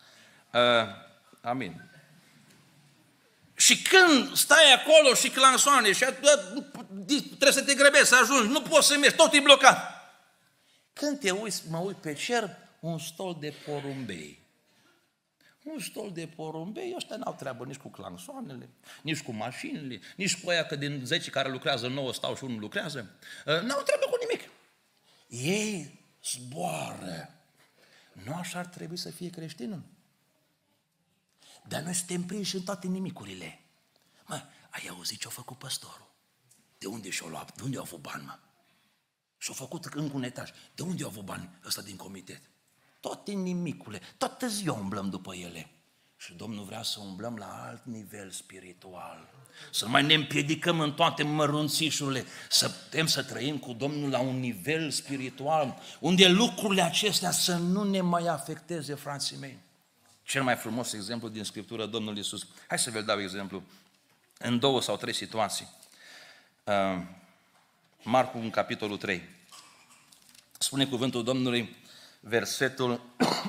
Amin. Și când stai acolo și claxoane și trebuie să te grăbești, să ajungi, nu poți să mergi, tot e blocat. Când te uiți, mă uit pe cer, un stol de porumbei. Un stol de porumbei, ăștia n-au treabă nici cu clansoanele, nici cu mașinile, nici cu aia că din 10 care lucrează 9 stau și unul lucrează. N-au treabă cu nimic. Ei zboară. Nu așa ar trebui să fie creștinul? Dar noi suntem prinși în toate nimicurile. Mă, ai auzit ce-a făcut păstorul? De unde și-o luat? De unde au avut bani, mă? Și-au făcut încă un etaj. De unde au avut bani ăsta din comitet? Toate nimicule, toată ziua umblăm după ele. Și Domnul vrea să umblăm la alt nivel spiritual. Să nu mai ne împiedicăm în toate mărunțișurile. Să putem să trăim cu Domnul la un nivel spiritual, unde lucrurile acestea să nu ne mai afecteze, frații mei. Cel mai frumos exemplu din Scriptură, Domnul Iisus. Hai să vă dau exemplu în 2 sau 3 situații. Marcu, în capitolul 3. Spune cuvântul Domnului, versetul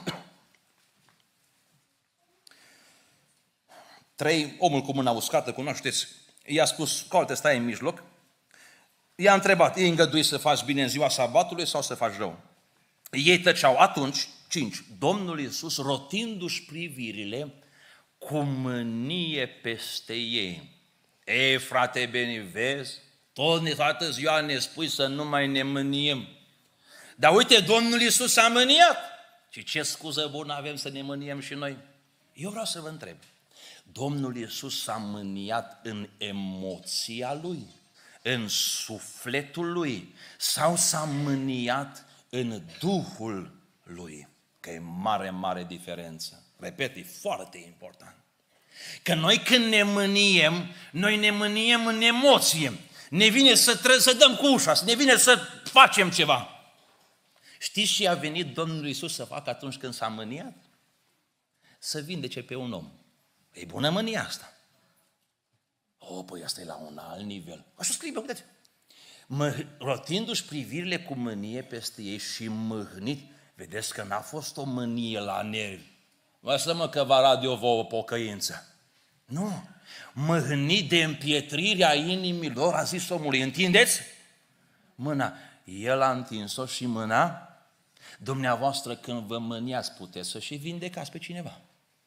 3, omul cu mâna uscată, cunoașteți, i-a spus, colte, stai în mijloc, i-a întrebat, e îngăduit să faci bine în ziua sabatului sau să faci rău? Ei tăceau. Atunci, 5, Domnul Iisus, rotindu-și privirile, cu mânie peste ei. Ei, frate bine, vezi, toată ziua ne spui să nu mai ne mâniem. Dar uite, Domnul Iisus a mâniat. Și ce scuză bună avem să ne mâniem și noi? Eu vreau să vă întreb. Domnul Iisus s-a mâniat în emoția Lui, în sufletul Lui, sau s-a mâniat în Duhul Lui? Că e mare, mare diferență. Repet, e foarte important. Că noi când ne mâniem, noi ne mâniem în emoție. Ne vine să dăm cu ușa, ne vine să facem ceva. Știți ce a venit Domnul Iisus să facă atunci când s-a mâniat? Să vindece pe un om. E bună mânia asta. Păi asta e la un alt nivel. Așa scrie, uitați. Rotindu-și privirile cu mânie peste ei și mâhnit, vedeți că n-a fost o mânie la nervi. Lasă-mă că va radio vouă pocăință. Nu. Mâhnit de împietrirea inimilor, a zis omului, întindeți mâna. El a întins-o și mâna. Dumneavoastră, când vă mâniați, puteți să și vindecați pe cineva.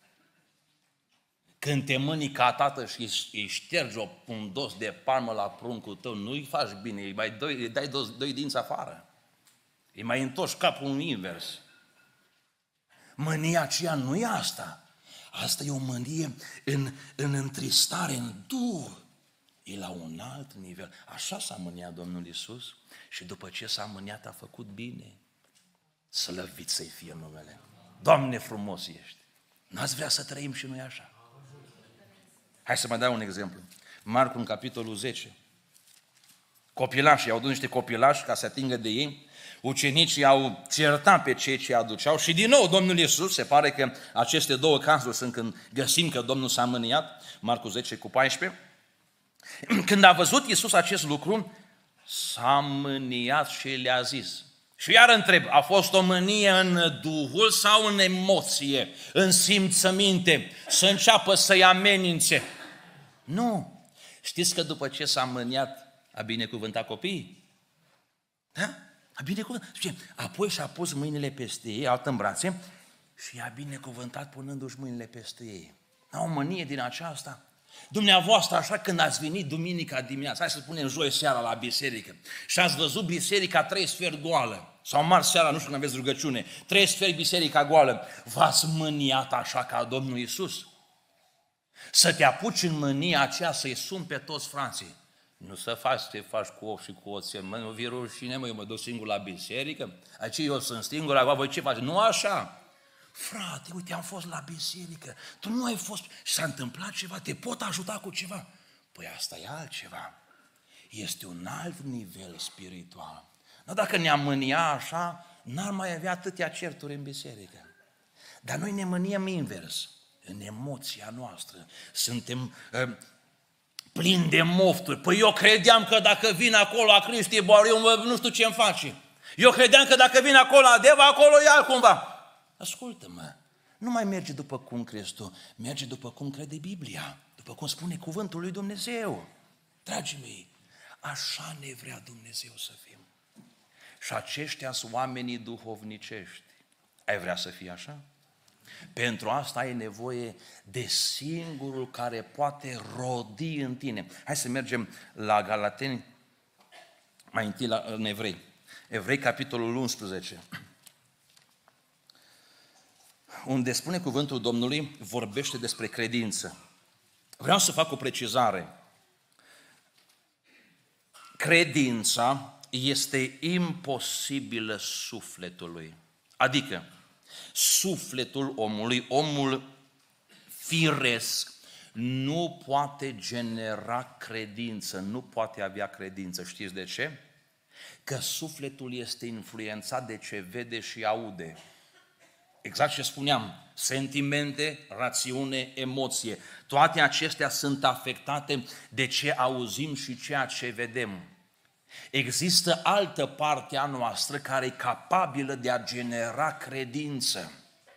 Când te mâni ca tată și îi ștergi un dos de palmă la pruncul tău, nu-i faci bine, îi dai doi dinți afară. Îi mai întorci capul în invers. Mânia aceea nu e asta. Asta e o mânie în întristare, în dur. E la un alt nivel. Așa s-a mâniat Domnul Iisus și după ce s-a mâniat a făcut bine. Slăvit să-i fie numele. Doamne, frumos ești. N-ați vrea să trăim și noi așa? Hai să mai dau un exemplu. Marcu, în capitolul 10. Copilașii, au dus niște copilași ca să atingă de ei. Ucenicii au certat pe cei ce aduceau și din nou Domnul Iisus, se pare că aceste două cazuri sunt când găsim că Domnul s-a mâniat, Marcu 10 cu 14. Când a văzut Iisus acest lucru, s-a mâniat și le-a zis. Și iar întreb, a fost o mânie în duhul sau în emoție, în simțăminte, să înceapă să-i amenințe? Nu. Știți că după ce s-a mâniat, a binecuvântat copiii? Da? A binecuvântat. Apoi și-a pus mâinile peste ei, altă în brațe, și i-a binecuvântat punându-și mâinile peste ei. N-au mânie din aceasta? Dumneavoastră, așa când ați venit duminica dimineața, hai să spunem joi seara la biserică, și ați văzut biserica 3 sferi goală, sau marți seara, nu știu când aveți rugăciune, 3 sferi biserica goală, v-ați mâniat așa ca Domnul Iisus? Să te apuci în mânia aceea să-i suni pe toți frații. Nu să faci ce faci cu ochi și cu oțel, mă, nu vi rușine, mă, eu mă duc singur la biserică, aici eu sunt singur, acolo voi ce faci? Nu așa! Frate, uite, am fost la biserică, tu nu ai fost și s-a întâmplat ceva, te pot ajuta cu ceva? Păi asta e altceva, este un alt nivel spiritual. Dar dacă ne-am mânia așa, n-ar mai avea atâtea certuri în biserică. Dar noi ne mâniem invers, în emoția noastră, suntem plini de mofturi. Păi eu credeam că dacă vin acolo la Cristi Boar, eu nu știu ce-mi face. Eu credeam că dacă vin acolo la Deva, acolo e altcumva. Ascultă-mă, nu mai merge după cum crezi tu, merge după cum crede Biblia, după cum spune cuvântul lui Dumnezeu. Dragii mei, așa ne vrea Dumnezeu să fim. Și aceștia sunt oamenii duhovnicești. Ai vrea să fii așa? Pentru asta ai nevoie de singurul care poate rodi în tine. Hai să mergem la Galateni, mai întâi în Evrei. Evrei, capitolul 11. Unde spune cuvântul Domnului, vorbește despre credință. Vreau să fac o precizare. Credința este imposibilă sufletului. Adică, sufletul omului, omul firesc, nu poate genera credință, nu poate avea credință. Știți de ce? Că sufletul este influențat de ce vede și aude. Exact ce spuneam, sentimente, rațiune, emoție. Toate acestea sunt afectate de ce auzim și ceea ce vedem. Există altă parte a noastră care e capabilă de a genera credință.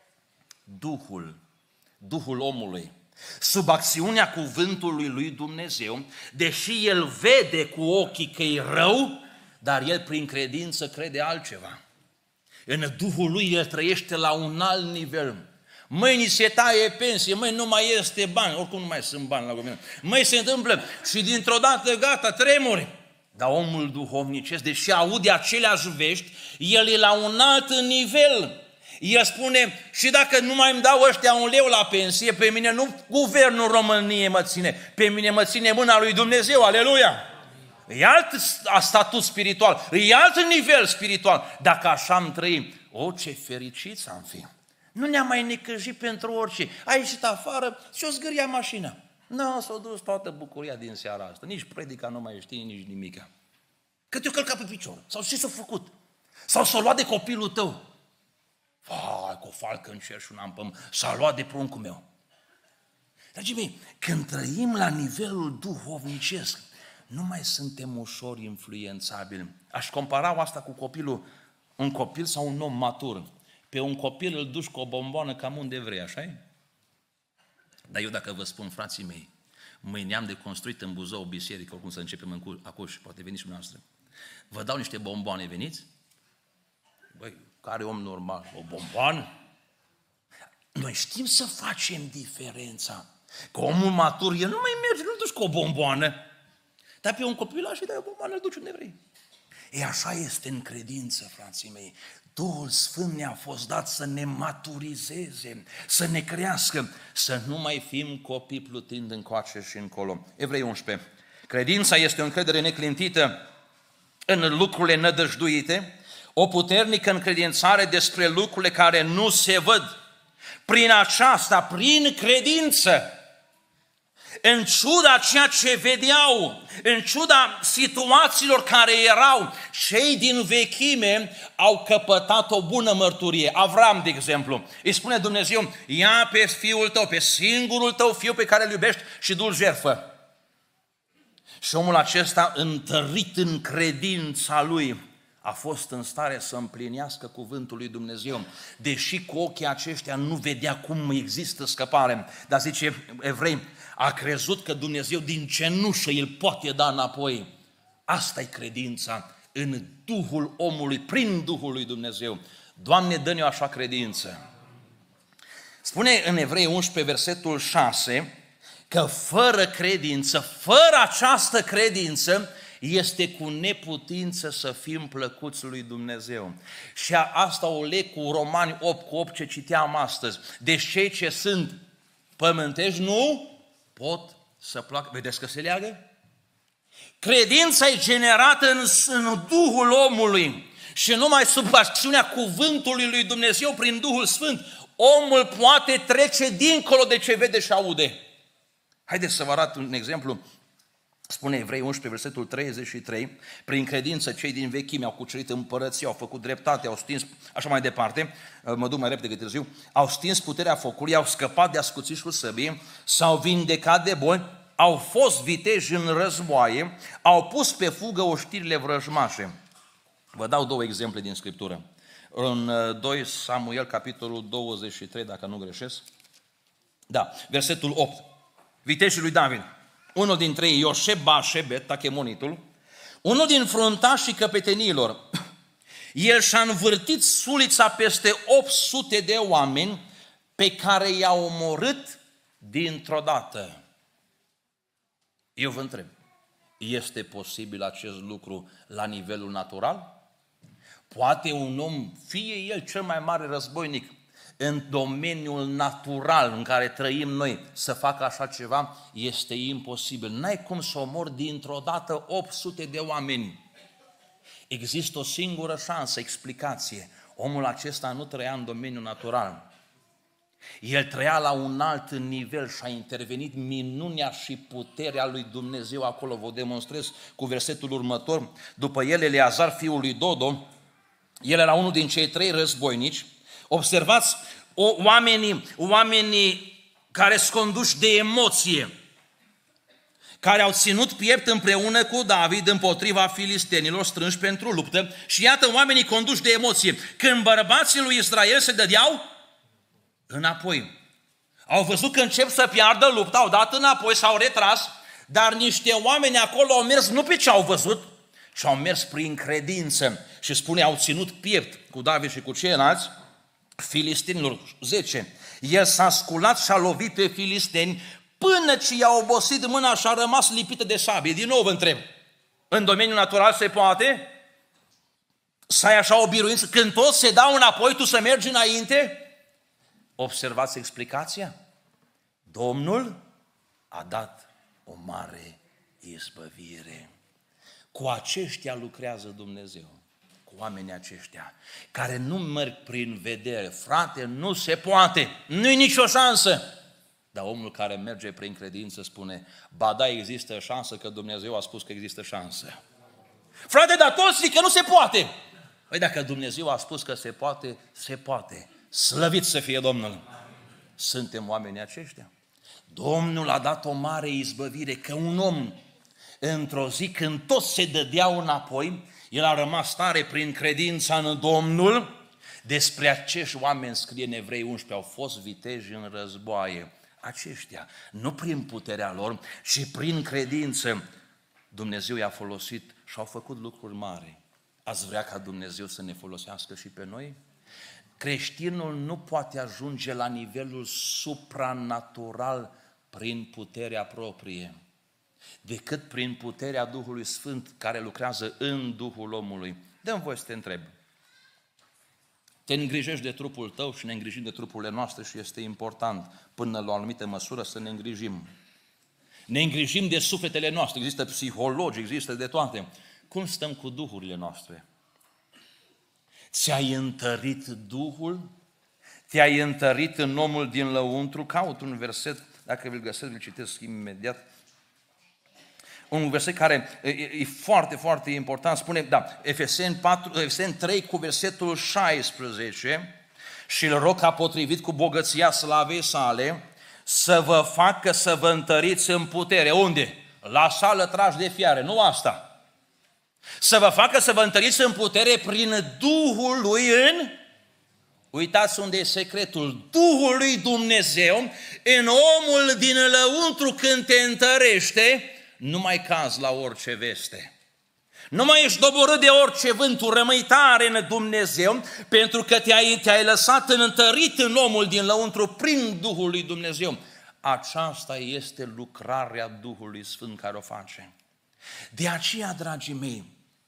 Duhul omului. Sub acțiunea cuvântului lui Dumnezeu, deși el vede cu ochii că e rău, dar el prin credință crede altceva. În Duhul lui el trăiește la un alt nivel. Măi, ni se taie pensie, măi, nu mai este bani, oricum nu mai sunt bani la guvern. Măi, se întâmplă și dintr-o dată, gata, tremuri. Dar omul duhovnicesc, deși aude aceleași vești, el e la un alt nivel. El spune, și dacă nu mai îmi dau ăștia un leu la pensie, pe mine nu guvernul României mă ține, pe mine mă ține mâna lui Dumnezeu, aleluia! E alt statut spiritual, e alt nivel spiritual. Dacă așa am trăit, ce fericiți am fi! Nu ne-am mai necăjit pentru orice. Ai ieșit afară și o zgâria mașina. Nu, s-a dus toată bucuria din seara asta. Nici predica nu mai știi, nici nimica. Că te-o călca pe picior. Sau ce s-a făcut? Sau s-a luat de copilul tău. Vai, cu o falcă în cer și un ampăm. S-a luat de pruncul meu. Dragii mei, când trăim la nivelul duhovnicesc, nu mai suntem ușor influențabili. Aș compara asta cu copilul, un copil sau un om matur. Pe un copil îl duci cu o bomboană cam unde vrei, așa-i? Dar eu dacă vă spun, frații mei, mâine am de construit în Buzău o biserică, oricum să începem acuși, poate veniți și noastră. Vă dau niște bomboane, veniți? Băi, care om normal? O bomboană? Noi știm să facem diferența. Că omul matur, el nu mai merge, nu-l duci cu o bomboană. Dar pe un copil așa, dai o bomboană, îl duci unde vrei. E așa este în credință, frații mei. Duhul Sfânt ne-a fost dat să ne maturizeze, să ne crească, să nu mai fim copii plutind încoace și încolo. Evrei 11. Credința este o încredere neclintită în lucrurile nădăjduite, o puternică încredințare despre lucrurile care nu se văd. Prin aceasta, prin credință, în ciuda ceea ce vedeau, în ciuda situațiilor care erau, cei din vechime au căpătat o bună mărturie. Avram, de exemplu, îi spune Dumnezeu, ia pe fiul tău, pe singurul tău fiu pe care îl iubești și du-l jertfă. Și omul acesta, întărit în credința lui, a fost în stare să împlinească cuvântul lui Dumnezeu, deși cu ochii aceștia nu vedea cum există scăpare. Dar zice Evrei, a crezut că Dumnezeu din cenușă îl poate da înapoi. Asta e credința în Duhul omului, prin Duhul lui Dumnezeu. Doamne, dă-ne o așa credință. Spune în Evrei 11, versetul 6, că fără credință, fără această credință, este cu neputință să fim plăcuți lui Dumnezeu. Și asta o leg cu Romani 8:8 ce citeam astăzi. Deci cei ce sunt pământești nu pot să placă. Vedeți că se leagă? Credința e generată în Duhul omului și numai sub acțiunea cuvântului lui Dumnezeu prin Duhul Sfânt, omul poate trece dincolo de ce vede și aude. Haideți să vă arăt un exemplu. Spune Evrei 11, versetul 33, prin credință cei din vechime au cucerit împărății, au făcut dreptate, au stins, așa mai departe, mă duc mai repede că târziu, au stins puterea focului, au scăpat de ascuțișul săbii, s-au vindecat de boli, au fost viteji în războaie, au pus pe fugă oștirile vrăjmașe. Vă dau două exemple din Scriptură. În 2 Samuel, capitolul 23, dacă nu greșesc, da, versetul 8, vitejii lui David. Unul dintre ei, Ioseb Bașebet, Tachemonitul, unul din fruntașii căpetenilor, el și-a învârtit sulița peste 800 de oameni pe care i-a omorât dintr-o dată. Eu vă întreb, este posibil acest lucru la nivelul natural? Poate un om, fie el cel mai mare războinic, în domeniul natural în care trăim noi, să facă așa ceva, este imposibil. N-ai cum să omori dintr-o dată 800 de oameni. Există o singură șansă, explicație. Omul acesta nu trăia în domeniul natural. El trăia la un alt nivel și a intervenit minunea și puterea lui Dumnezeu acolo. Vă demonstrez cu versetul următor. După el, Eleazar, fiul lui Dodo, el era unul din cei 3 războinici. Observați oamenii care sunt conduși de emoție, care au ținut piept împreună cu David împotriva filistenilor strânși pentru luptă și iată oamenii conduși de emoție. Când bărbații lui Israel se dădeau înapoi, au văzut că încep să piardă lupta, au dat înapoi, s-au retras, dar niște oameni acolo au mers nu pe ce au văzut, ci au mers prin credință și spune au ținut piept cu David și cu ceilalți filistenilor. 10. El s-a sculat și a lovit pe filisteni până ce i-a obosit mâna și a rămas lipită de sabie. Din nou vă întreb, în domeniul natural se poate să ai așa o biruință? Când toți se dau înapoi, tu să mergi înainte? Observați explicația? Domnul a dat o mare izbăvire. Cu aceștia lucrează Dumnezeu. Oamenii aceștia, care nu merg prin vedere. Frate, nu se poate, nu-i nicio șansă. Dar omul care merge prin credință spune, ba da, există șansă, că Dumnezeu a spus că există șansă. Frate, dar toți zic că nu se poate. Păi dacă Dumnezeu a spus că se poate, se poate. Slăvit să fie Domnul. Suntem oamenii aceștia. Domnul a dat o mare izbăvire, că un om, într-o zi când toți se dădeau înapoi, el a rămas tare prin credința în Domnul. Despre acești oameni scrie în Evrei 11, au fost viteji în războaie. Aceștia, nu prin puterea lor, ci prin credință, Dumnezeu i-a folosit și au făcut lucruri mari. Ați vrea ca Dumnezeu să ne folosească și pe noi? Creștinul nu poate ajunge la nivelul supranatural prin puterea proprie, decât prin puterea Duhului Sfânt care lucrează în Duhul omului. Dă-mi voie să te întreb. Te îngrijești de trupul tău și ne îngrijim de trupurile noastre și este important până la o anumită măsură să ne îngrijim. Ne îngrijim de sufletele noastre, există psihologi, există de toate. Cum stăm cu duhurile noastre? Ți-ai întărit Duhul? Te-ai întărit în omul din lăuntru? Caut un verset, dacă vi-l găsesc, vi-l citesc imediat. Un verset care e foarte, foarte important, spune, Efeseni 3 cu versetul 16, și îl rog ca potrivit cu bogăția slavei sale, să vă facă să vă întăriți în putere. Unde? La sală trași de fiare, nu asta. Să vă facă să vă întăriți în putere prin Duhul lui în... Uitați unde e secretul. Duhul lui Dumnezeu în omul din lăuntru când te întărește, nu mai cazi la orice veste. Nu mai ești doborât de orice vânt, tu rămâi tare în Dumnezeu, pentru că te-ai lăsat întărit în omul din lăuntru prin Duhul lui Dumnezeu. Aceasta este lucrarea Duhului Sfânt care o face. De aceea, dragii mei,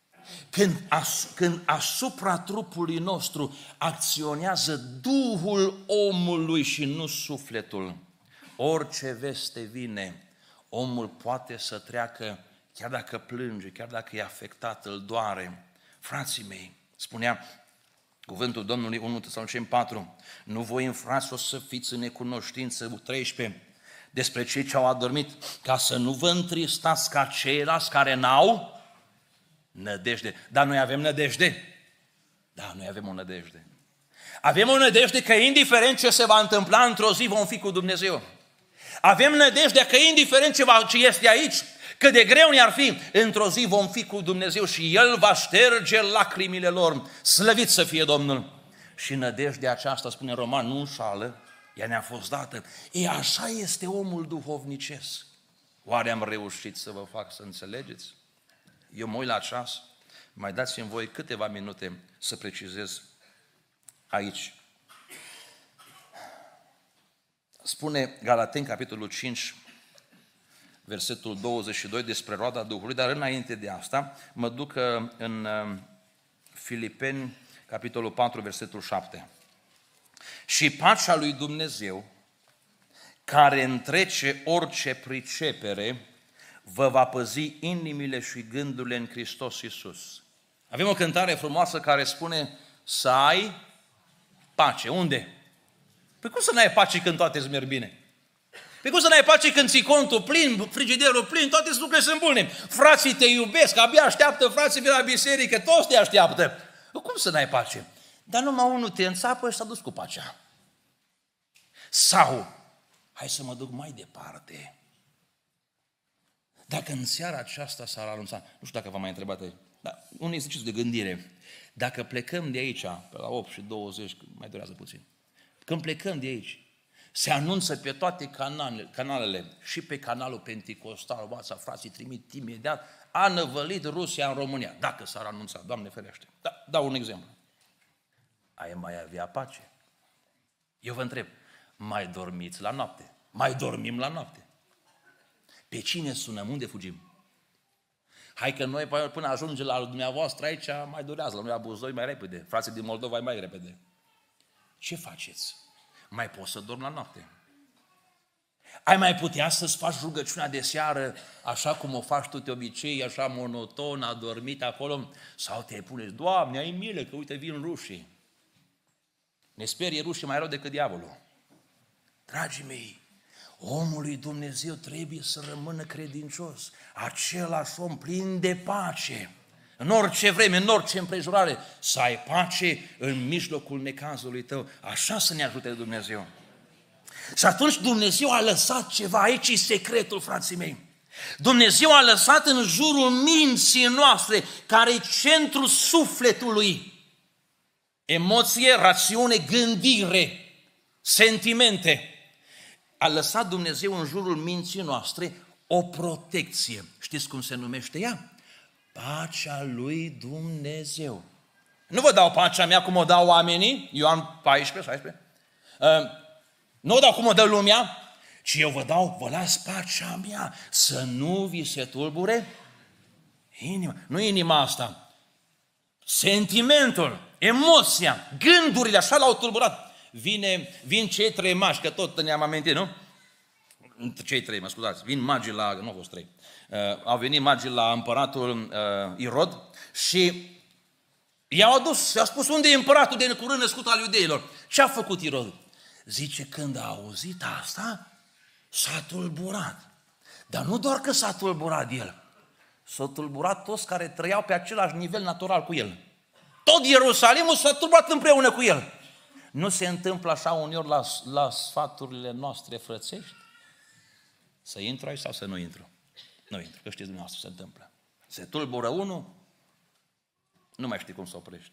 când asupra trupului nostru acționează Duhul omului și nu sufletul, orice veste vine, omul poate să treacă, chiar dacă plânge, chiar dacă e afectat, îl doare. Frații mei, spunea cuvântul Domnului 1 Tesaloniceni 4, nu voi în frați o să fiți în necunoștință, 13, despre cei ce au adormit, ca să nu vă întristați ca ceilalți care n-au nădejde. Dar noi avem nădejde? Da, noi avem o nădejde. Avem o nădejde că indiferent ce se va întâmpla, într-o zi vom fi cu Dumnezeu. Avem nădejdea că indiferent ce este aici, cât de greu ne-ar fi, într-o zi vom fi cu Dumnezeu și El va șterge lacrimile lor. Slăvit să fie Domnul! Și nădejdea aceasta, spune Roman, nu înșală, ea ne-a fost dată. E, așa este omul duhovnicesc. Oare am reușit să vă fac să înțelegeți? Eu mă uit la ceas, mai dați-mi voi câteva minute să precizez aici. Spune Galateni, capitolul 5, versetul 22, despre roada Duhului, dar înainte de asta mă duc în Filipeni, capitolul 4, versetul 7. Și pacea lui Dumnezeu, care întrece orice pricepere, vă va păzi inimile și gândurile în Hristos Iisus. Avem o cântare frumoasă care spune să ai pace. Unde? Păi cum să n-ai pace când toate îți merg bine? Păi cum să n-ai pace când ții contul plin, frigiderul plin, toate lucrurile sunt bune? Frații te iubesc, abia așteaptă frații de la biserică, toți te așteaptă. Cum să n-ai pace? Dar numai unul te înțapă și s-a dus cu pacea. Sau, hai să mă duc mai departe. Dacă în seara aceasta s-ar anunța, nu știu dacă v-am mai întrebat, dar un exercițiu de gândire, dacă plecăm de aici, pe la 8 și 20, mai durează puțin, când plecăm de aici, se anunță pe toate canalele, și pe canalul Penticostal, WhatsApp, frații trimit imediat, a năvălit Rusia în România. Dacă s-ar anunța, Doamne ferește. Dau un exemplu. Ai mai avea pace? Eu vă întreb, mai dormiți la noapte? Mai dormim la noapte? Pe cine sunăm? Unde fugim? Hai că noi până ajunge la dumneavoastră aici mai durează, la noi la Buzoi mai repede, frații din Moldova mai repede. Ce faceți? Mai poți să dormi la noapte? Ai mai putea să-ți faci rugăciunea de seară așa cum o faci tu de obicei, așa monoton, adormit acolo? Sau te puneți, Doamne, ai milă că uite vin rușii. Ne sperie rușii mai rău decât diavolul. Dragii mei, omul lui Dumnezeu trebuie să rămână credincios, același om plin de pace, în orice vreme, în orice împrejurare, să ai pace în mijlocul necazului tău. Așa să ne ajute Dumnezeu. Și atunci Dumnezeu a lăsat ceva, aici e secretul, frații mei. Dumnezeu a lăsat în jurul minții noastre, care e centrul sufletului, emoție, rațiune, gândire, sentimente. A lăsat Dumnezeu în jurul minții noastre o protecție. Știți cum se numește ea? Pacea lui Dumnezeu. Nu vă dau pacea mea cum o dau oamenii, Ioan 14, 16. Nu o dau cum o dă lumea, ci eu vă las pacea mea, să nu vi se tulbure inima. Nu inima asta. sentimentul, emoția, gândurile, așa l-au tulburat. Vin cei 3 magi, că tot ne-am amintit, nu? Cei 3, mă scuzați, vin magii la, nu au fost 3, au venit magii la împăratul Irod și i-au adus, i-au spus, unde e împăratul de curând născut al iudeilor? Ce a făcut Irod? Zice, când a auzit asta, s-a tulburat. Dar nu doar că s-a tulburat el, s-au tulburat toți care trăiau pe același nivel natural cu el. Tot Ierusalimul s-a tulburat împreună cu el. Nu se întâmplă așa uneori la sfaturile noastre frățești? Să intru aici sau să nu intru? Nu intru, că știți dumneavoastră se întâmplă. Se tulbură unul, nu mai știi cum să oprești.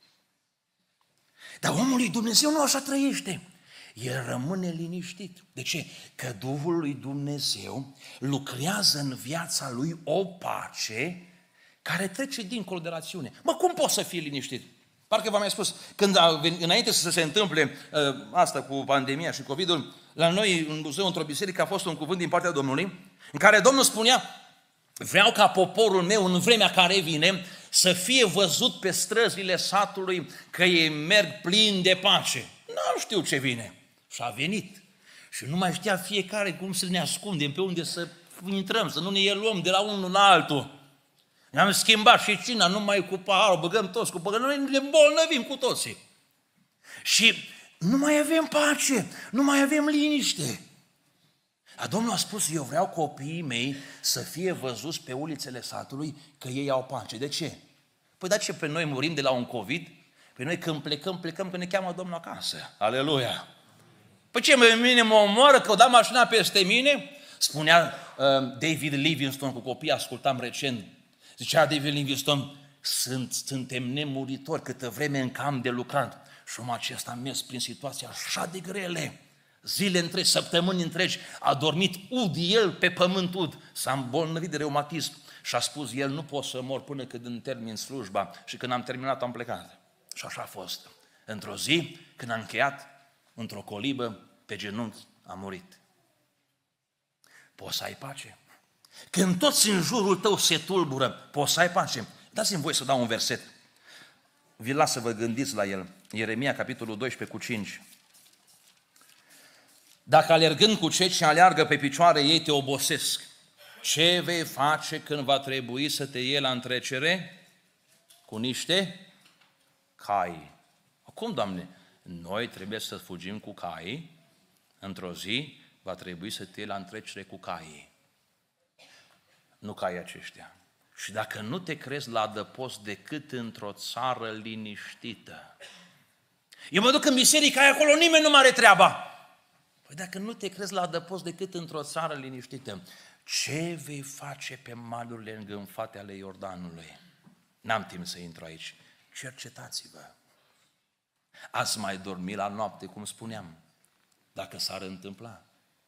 Dar omul lui Dumnezeu nu așa trăiește. El rămâne liniștit. De ce? Că Duhul lui Dumnezeu lucrează în viața lui o pace care trece dincolo de rațiune. Mă, cum poți să fii liniștit? Parcă v-am mai spus, înainte să se întâmple asta cu pandemia și COVID-ul, la noi în Buzău, într-o biserică, a fost un cuvânt din partea Domnului, în care Domnul spunea, vreau ca poporul meu în vremea care vine să fie văzut pe străzile satului că ei merg plini de pace. Nu știu ce vine. Și a venit. Și nu mai știa fiecare cum să ne ascundem, pe unde să intrăm, să nu ne luăm de la unul la altul. Ne-am schimbat și cina, numai cu paharul, băgăm toți cu păgări, noi ne îmbolnăvim cu toții. Și nu mai avem pace, nu mai avem liniște. Dar Domnul a spus, eu vreau copiii mei să fie văzuți pe ulițele satului că ei au pace. De ce? Păi de ce pe noi murim de la un COVID? Pe noi când plecăm, că ne cheamă Domnul acasă. Aleluia! Păi ce, mine mă omoară că o da mașina peste mine? Spunea David Livingstone, cu copiii ascultam recent. Zicea David Livingstone, suntem nemuritori câtă vreme încă am de lucrat. Și omul acesta a mers prin situații așa de grele. Zile întregi, săptămâni întregi, a dormit ud el pe pământ ud, s-a îmbolnăvit de reumatism și a spus, el nu pot să mor până când îmi termin slujba și când am terminat am plecat. Și așa a fost. Într-o zi, când a încheiat, într-o colibă, pe genunchi, a murit. Poți să ai pace? Când toți în jurul tău se tulbură, poți să ai pace? Dați-mi voi să dau un verset. Vi-l las să vă gândiți la el. Ieremia, capitolul 12, cu 5. Dacă alergând cu cei ce aleargă pe picioare, ei te obosesc, ce vei face când va trebui să te iei la întrecere? Cu niște cai. Cum, Doamne? Noi trebuie să fugim cu caii, într-o zi va trebui să te iei la întrecere cu caii. Nu caii aceștia. Și dacă nu te crezi la adăpost decât într-o țară liniștită. Eu mă duc în biserică, acolo nimeni nu m-are treaba. Păi dacă nu te crezi la adăpost decât într-o țară liniștită, ce vei face pe malurile îngânfate ale Iordanului? N-am timp să intru aici. Cercetați-vă. Ați mai dormit la noapte, cum spuneam, dacă s-ar întâmpla.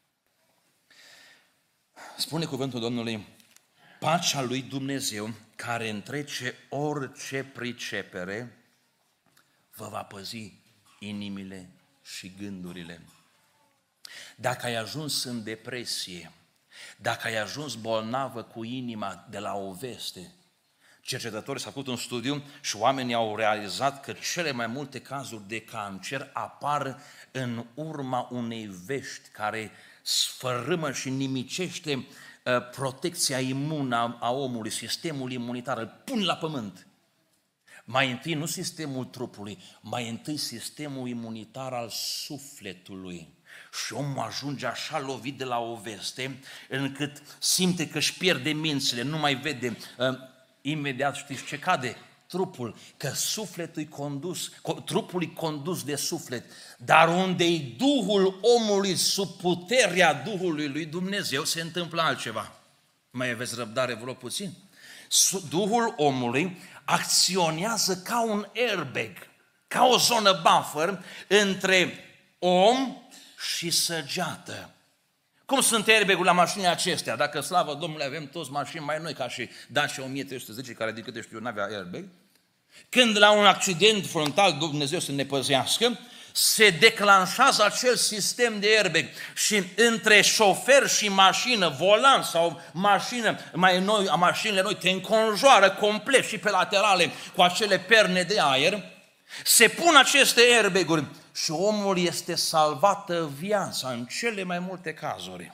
Spune cuvântul Domnului, pacea lui Dumnezeu, care întrece orice pricepere, vă va păzi inimile și gândurile. Dacă ai ajuns în depresie, dacă ai ajuns bolnavă cu inima de la o veste, cercetătorii s-au făcut un studiu și oamenii au realizat că cele mai multe cazuri de cancer apar în urma unei vești care sfărâmă și nimicește protecția imună a omului, sistemul imunitar, îl pune la pământ. Mai întâi nu sistemul trupului, mai întâi sistemul imunitar al sufletului. Și omul ajunge așa lovit de la o veste, încât simte că își pierde mințile, nu mai vede. Imediat știți ce cade? Trupul, că sufletul condus, trupul e condus de suflet, dar unde-i Duhul omului sub puterea Duhului lui Dumnezeu, se întâmplă altceva. Mai aveți răbdare vreo puțin? Duhul omului acționează ca un airbag, ca o zonă buffer între om și săgeată. Cum sunt airbag-ul la mașinile acestea? Dacă, slavă Domnului, avem toți mașini mai noi, ca și Dacia 1310, care, din câte știu, nu avea airbag. Când la un accident frontal, Dumnezeu să ne păzească, se declanșează acel sistem de airbag și între șofer și mașină, volan sau mașină, mai noi, mașinile noi te înconjoară complet și pe laterale cu acele perne de aer, se pun aceste airbag-uri și omul este salvată viața în cele mai multe cazuri.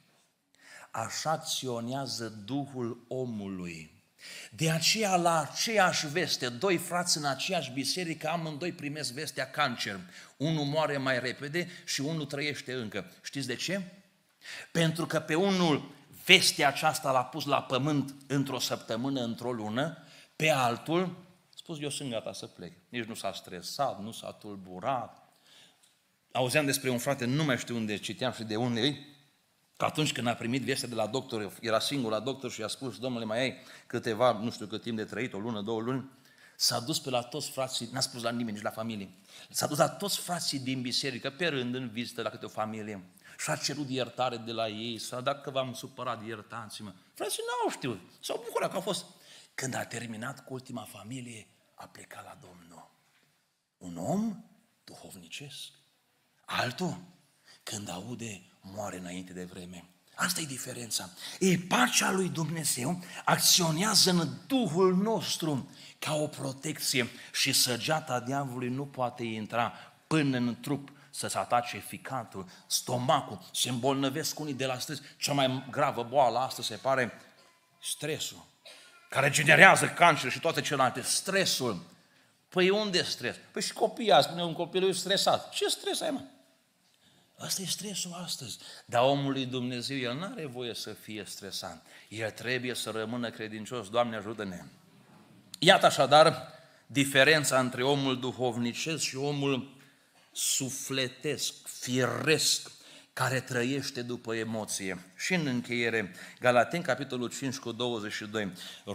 Așa acționează Duhul omului. De aceea, la aceeași veste, doi frați în aceeași biserică, amândoi primesc vestea cancer. Unul moare mai repede și unul trăiește încă. Știți de ce? Pentru că pe unul vestea aceasta l-a pus la pământ într-o săptămână, într-o lună, pe altul a spus, eu sunt gata să plec. Nici nu s-a stresat, nu s-a tulburat. Auzeam despre un frate, nu mai știu unde citeam și de unde e, că atunci când a primit vestea de la doctor, era singur la doctor și i-a spus, domnule, mai ai câteva, nu știu cât timp de trăit, o lună, 2 luni, s-a dus pe la toți frații, n-a spus la nimeni, nici la familie, s-a dus la toți frații din biserică, pe rând, în vizită la câte o familie, și a cerut iertare de la ei, s-a dat că v-am supărat, iertați-mă. Frații n-au știut, s-au bucurat că au fost. Când a terminat cu ultima familie, a plecat la Domnul. Un om duhovnicesc. Altul, când aude, moare înainte de vreme. Asta e diferența. Pacea lui Dumnezeu acționează în Duhul nostru ca o protecție și săgeata diavolului nu poate intra până în trup să-ți atace ficatul, stomacul, se îmbolnăvesc unii de la stres. Cea mai gravă boală astăzi se pare stresul, care generează cancer și toate celelalte. Stresul. Păi unde e stres? Păi și copiii azi, spune un copil e stresat. Ce stres ai, mă? Asta e stresul astăzi. Dar omul lui Dumnezeu, el nu are voie să fie stresat. El trebuie să rămână credincios. Doamne, ajută-ne! Iată așadar diferența între omul duhovnicesc și omul sufletesc, firesc, care trăiește după emoție. Și în încheiere, Galateni, capitolul 5 cu 22,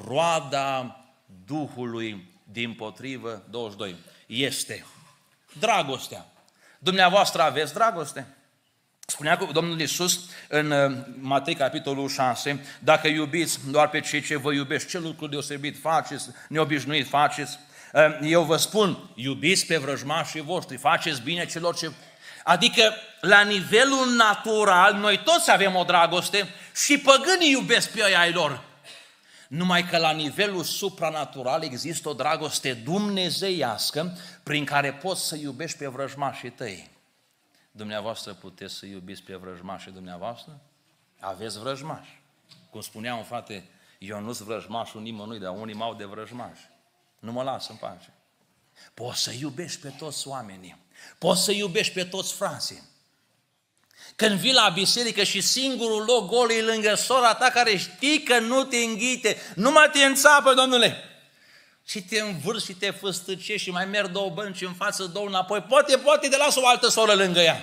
roada Duhului dimpotrivă, 22, este dragostea. Dumneavoastră aveți dragoste? Spunea Domnul Iisus în Matei, capitolul 6, dacă iubiți doar pe cei ce vă iubesc, ce lucru deosebit faceți, neobișnuit faceți? Eu vă spun, iubiți pe vrăjmașii voștri, faceți bine celor ce... Adică, la nivelul natural, noi toți avem o dragoste și păgânii iubesc pe ei ai lor. Numai că la nivelul supranatural există o dragoste dumnezeiască prin care poți să iubești pe vrăjmașii tăi. Dumneavoastră puteți să iubiți pe vrăjmașii dumneavoastră? Aveți vrăjmași. Cum spunea un frate, eu nu-s vrăjmașul nimănui, dar unii m-au de vrăjmași. Nu mă las în pace. Poți să iubești pe toți oamenii. Poți să iubești pe toți frații. Când vii la biserică și singurul loc gol e lângă sora ta care știi că nu te înghite, nu mai te înțapă, domnule. Și te învârți și te făstăcești și mai mergi 2 bănci în față, 2 înapoi. Poate te lasă o altă soră lângă ea.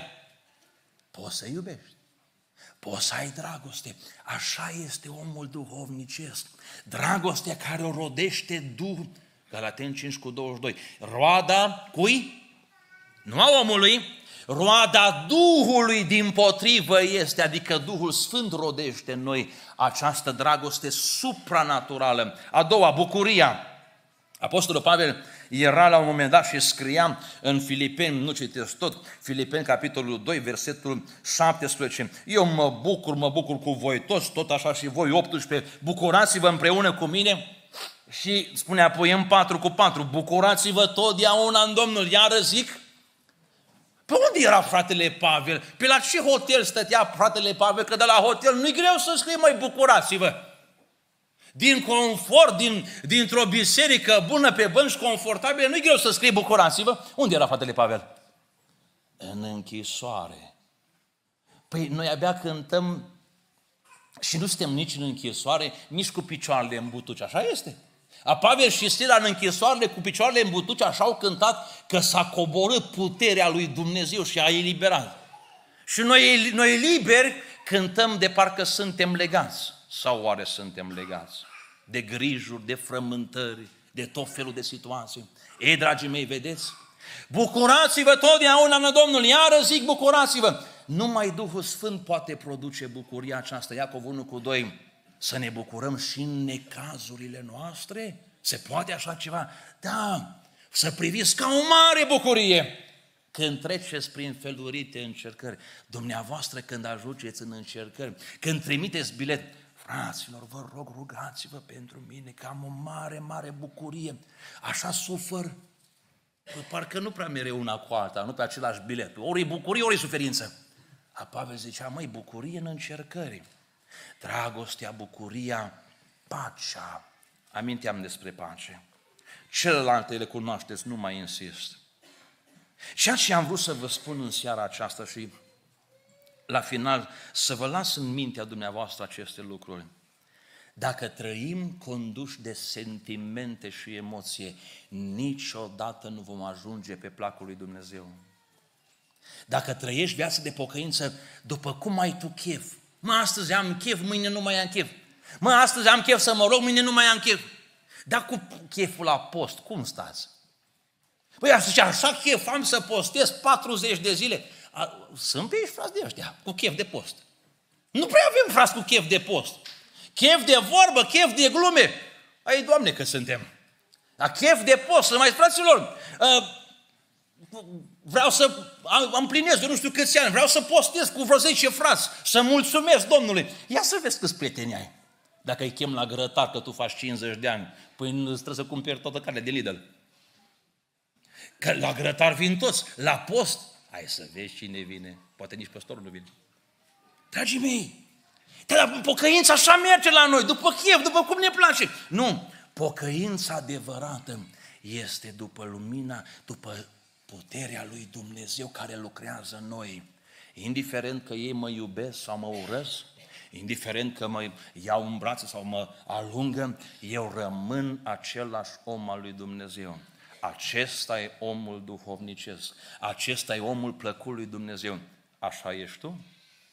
Poți să iubești. Poți să ai dragoste. Așa este omul duhovnicesc. Dragostea care o rodește Duhul. Galateni 5 cu 22. Roada cui? Nu a omului. Roada Duhului dimpotrivă este, adică Duhul Sfânt rodește în noi această dragoste supranaturală. A doua, bucuria. Apostolul Pavel era la un moment dat și scria în Filipeni, nu citesc tot, Filipeni capitolul 2, versetul 17. Eu mă bucur cu voi toți, tot așa și voi 18, bucurați-vă împreună cu mine. Și spune apoi în 4 cu 4, bucurați-vă totdeauna în Domnul. Iară zic, pe unde era fratele Pavel? Pe la ce hotel stătea fratele Pavel? Că de la hotel nu-i greu să scrie, măi, bucurați-vă. Din confort, dintr-o biserică bună pe bănci confortabile, nu-i greu să scrie bucurați-vă. Unde era fratele Pavel? În închisoare. Păi noi abia cântăm și nu suntem nici în închisoare, nici cu picioarele în butuci, așa este. A Pavel și Sila în închisoarele cu picioarele în butuci așa au cântat că s-a coborât puterea lui Dumnezeu și a eliberat. Și noi liberi cântăm de parcă suntem legați. Sau oare suntem legați? De grijuri, de frământări, de tot felul de situații. Ei, dragii mei, vedeți? Bucurați-vă totdeauna în Domnul, iară zic bucurați-vă. Numai Duhul Sfânt poate produce bucuria aceasta. Iacov 1 cu 2. Să ne bucurăm și în necazurile noastre? Se poate așa ceva? Da, să priviți ca o mare bucurie când treceți prin felurite încercări, dumneavoastră când ajungeți în încercări, când trimiteți bilet, fraților, vă rog, rugați-vă pentru mine, că am o mare, mare bucurie, așa sufăr, parcă nu prea mereu una cu alta, nu pe același bilet, ori e bucurie, ori e suferință. A Pavel zicea, măi, bucurie în încercări, dragostea, bucuria, pacea, aminteam despre pace. Celelalte le cunoașteți, nu mai insist. Ceea ce am vrut să vă spun în seara aceasta și la final să vă las în mintea dumneavoastră aceste lucruri. Dacă trăim conduși de sentimente și emoție, niciodată nu vom ajunge pe placul lui Dumnezeu. Dacă trăiești viața de pocăință după cum ai tu chef, mă, astăzi am chef, mâine nu mai am chef. Mă, astăzi am chef să mă rog, mâine nu mai am chef. Dar cu cheful la post, cum stați? Păi așa chef am să postez 40 de zile. Sunt pe aici frați de ăștia, cu chef de post. Nu prea avem frați cu chef de post. Chef de vorbă, chef de glume. Ai, Doamne, că suntem. Dar chef de post, să mai fraților, vreau să împlinesc, eu nu știu câți ani, vreau să postez cu vreo 10 frați, să mulțumesc Domnului. Ia să vezi câți prieteni ai. Dacă îi chem la grătar că tu faci 50 de ani, păi trebuie să cumperi toată carnea de Lidl. Că la grătar vin toți, la post, hai să vezi cine vine. Poate nici păstorul nu vine. Dragii mei, dar pocăința așa merge la noi, după chef, după cum ne place. Nu, pocăința adevărată este după lumina, după puterea lui Dumnezeu care lucrează în noi. Indiferent că ei mă iubesc sau mă urăsc, indiferent că mă iau în brațe sau mă alungă, eu rămân același om al lui Dumnezeu. Acesta e omul duhovnicesc, acesta e omul plăcut lui Dumnezeu. Așa ești tu?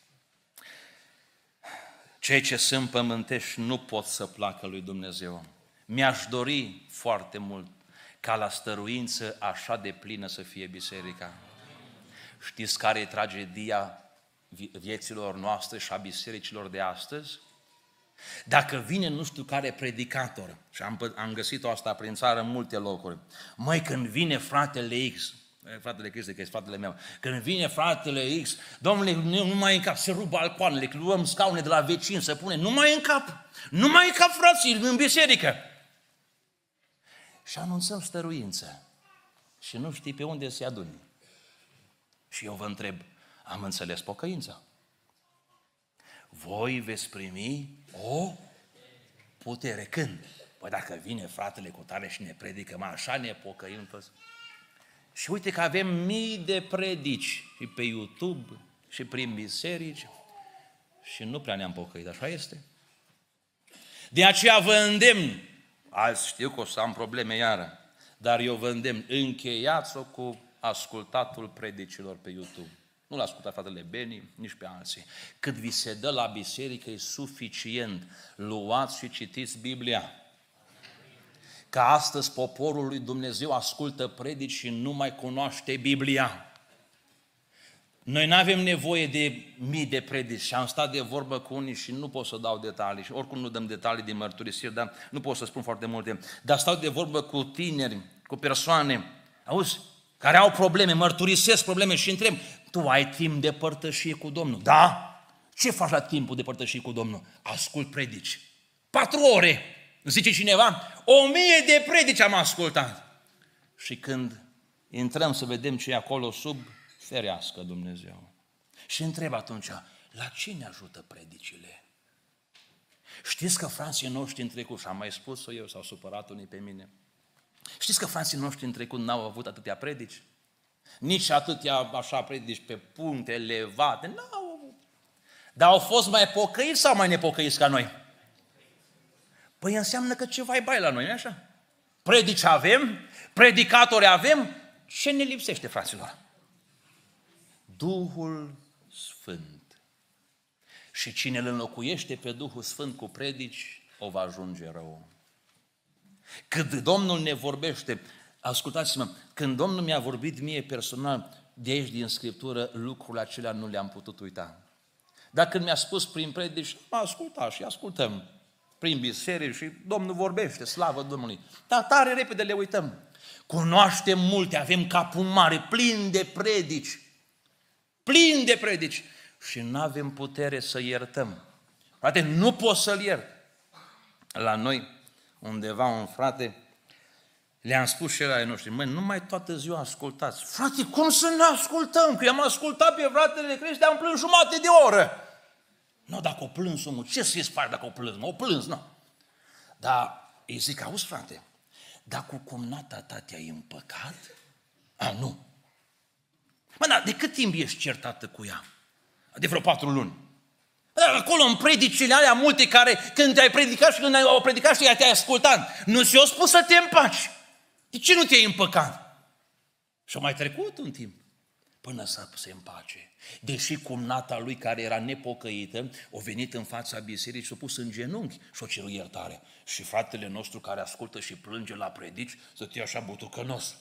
Cei ce sunt pământești nu pot să placă lui Dumnezeu. Mi-aș dori foarte mult ca la stăruință așa de plină să fie biserica. Știți care e tragedia vieților noastre și a bisericilor de astăzi? Dacă vine nu știu care predicator, și am găsit-o asta prin țară în multe locuri, măi, când vine fratele X, fratele Cristi, că e fratele meu, când vine fratele X, Domnule, nu mai în cap, se rup balcoanele, luăm scaune de la vecini, se pune, nu mai în cap, frații, în biserică. Și anunțăm stăruință și nu știi pe unde se aduni. Și eu vă întreb, am înțeles pocăința? Voi veți primi o putere. Când? Păi dacă vine fratele cu tare și ne predică, mă, așa ne pocăim toți. Și uite că avem mii de predici și pe YouTube și prin biserici și nu prea ne-am pocăit, așa este? De aceea vă îndemn, azi știu că o să am probleme iară, dar eu vă îndemn, încheiați-o cu ascultatul predicilor pe YouTube. Nu-l asculta fratele Beni, nici pe alții. Cât vi se dă la biserică e suficient. Luați și citiți Biblia. Că astăzi poporul lui Dumnezeu ascultă predici și nu mai cunoaște Biblia. Noi nu avem nevoie de mii de predici și am stat de vorbă cu unii și nu pot să dau detalii și oricum nu dăm detalii din mărturisiri, dar nu pot să spun foarte multe. Dar stau de vorbă cu tineri, cu persoane, auzi, care au probleme, mărturisesc probleme și întreb, tu ai timp de părtășie cu Domnul? Da? Ce faci la timpul de părtășie cu Domnul? Ascult predici. 4 ore, zice cineva, 1000 de predici am ascultat. Și când intrăm să vedem ce e acolo sub, ferească Dumnezeu. Și întreb atunci, la ce ne ajută predicile? Știți că frații noștri în trecut, și am mai spus-o eu, s-au supărat unii pe mine, știți că frații noștri în trecut n-au avut atâtea predici? Nici atâtea așa predici pe puncte elevate, n-au avut. Dar au fost mai pocăiți sau mai nepocăiți ca noi? Păi înseamnă că ceva e bai la noi, nu așa? Predici avem, predicatori avem, ce ne lipsește, fraților? Duhul Sfânt. Și cine îl înlocuiește pe Duhul Sfânt cu predici, o va ajunge rău. Când Domnul ne vorbește, ascultați-mă, când Domnul mi-a vorbit mie personal de aici din Scriptură, lucrurile acelea nu le-am putut uita. Dar când mi-a spus prin predici, m-a ascultat și ascultăm prin biserici și Domnul vorbește, slavă Domnului. Dar tare repede le uităm. Cunoaștem multe, avem capul mare, plin de predici. Plin de predici. Și nu avem putere să iertăm. Frate, nu poți să-l iert. La noi, undeva, un frate, le-am spus și la ei noștri, măi, nu mai toată ziua ascultați. Frate, cum să ne ascultăm? Că i-am ascultat pe fratele Cristi, am plâns jumătate de oră. Nu, dacă o plâns omul, ce să-i faci dacă o plâns? O plâns, nu. Dar îi zic, auzi, frate, dar cu cumnata ta te-ai împăcat? A, nu. Mă, dar de cât timp ești certată cu ea? De vreo 4 luni. Dar acolo în predicile alea multe care când te-ai predicat și când au predicat și te-ai ascultat, nu ți-au spus să te împaci. De ce nu te-ai împăcat? Și-a mai trecut un timp până să se împace. Deși cumnata lui care era nepocăită, a venit în fața bisericii și s-a pus în genunchi și a cerut iertare. Și fratele nostru care ascultă și plânge la predici, stătea așa butucănos.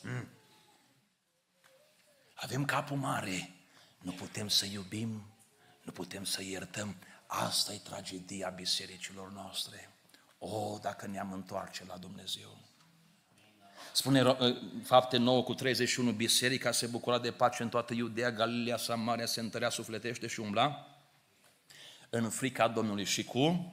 Avem capul mare, nu putem să iubim, nu putem să iertăm. Asta e tragedia bisericilor noastre. O, dacă ne-am întoarce la Dumnezeu. Spune Fapte 9:31, biserica se bucura de pace în toată Iudeea, Galileea, Samaria, se întărea sufletește și umbla în frica Domnului și cu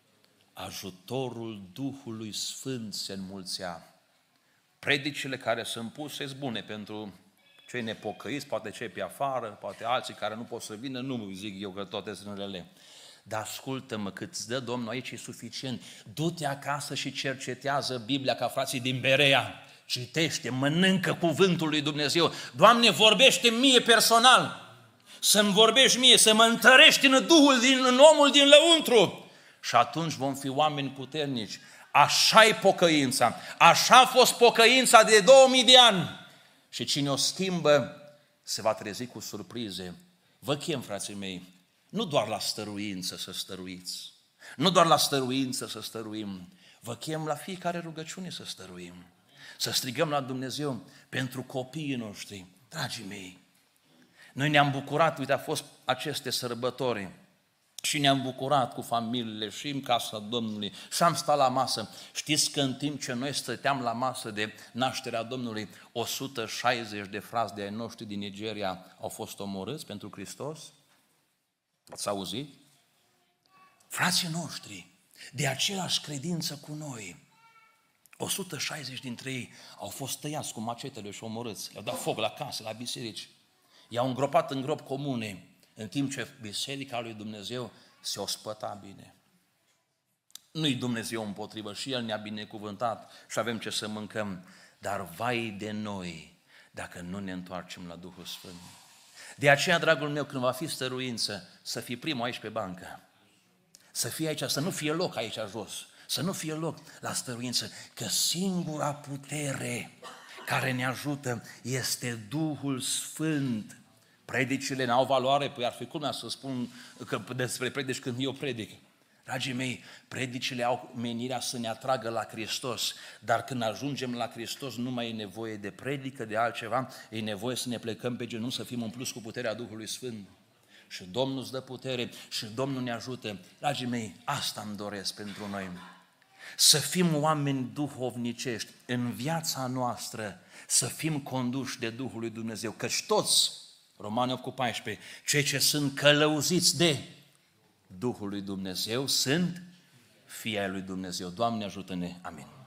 ajutorul Duhului Sfânt se înmulțea. Predicile care sunt puse sunt bune pentru cei nepocăiți, poate cei pe afară, poate alții care nu pot să vină, nu zic eu că toate sunt rele. Dar ascultă-mă, cât îți dă Domnul aici e suficient. Du-te acasă și cercetează Biblia ca frații din Berea. Citește, mănâncă cuvântul lui Dumnezeu. Doamne, vorbește mie personal. Să-mi vorbești mie, să mă întărești în Duhul, în omul din lăuntru. Și atunci vom fi oameni puternici. Așa e pocăința. Așa a fost pocăința de 2000 de ani. Și cine o schimbă se va trezi cu surprize. Vă chem, frații mei, nu doar la stăruință să stăruiți, nu doar la stăruință să stăruim, vă chem la fiecare rugăciune să stăruim, să strigăm la Dumnezeu pentru copiii noștri. Dragii mei, noi ne-am bucurat, uite, a fost aceste sărbători și ne-am bucurat cu familiile și în casa Domnului și am stat la masă. Știți că în timp ce noi stăteam la masă de nașterea Domnului, 160 de frați de ai noștri din Nigeria au fost omorâți pentru Hristos? Ați auzit? Frații noștri, de aceeași credință cu noi, 160 dintre ei au fost tăiați cu macetele și omorâți. Le-au dat foc la case, la biserici. I-au îngropat în gropi comune, în timp ce biserica lui Dumnezeu se ospăta bine. Nu-i Dumnezeu împotrivă, și El ne-a binecuvântat și avem ce să mâncăm, dar vai de noi dacă nu ne întoarcem la Duhul Sfânt. De aceea, dragul meu, când va fi stăruință, să fii primul aici pe bancă. Să fii aici, să nu fie loc aici jos. Să nu fie loc la stăruință, că singura putere care ne ajută este Duhul Sfânt. Predicile n-au valoare, păi ar fi culmea să spun că despre predici când eu predic. Dragii mei, predicile au menirea să ne atragă la Hristos, dar când ajungem la Hristos nu mai e nevoie de predică, de altceva, e nevoie să ne plecăm pe genunchi, să fim umpluți cu puterea Duhului Sfânt. Și Domnul îți dă putere și Domnul ne ajută. Dragii mei, asta îmi doresc pentru noi. Să fim oameni duhovnicești în viața noastră, să fim conduși de Duhul lui Dumnezeu, căci toți, Romani 8:14, cei ce sunt călăuziți de Duhul lui Dumnezeu sunt fii ai lui Dumnezeu. Doamne, ajută-ne! Amin.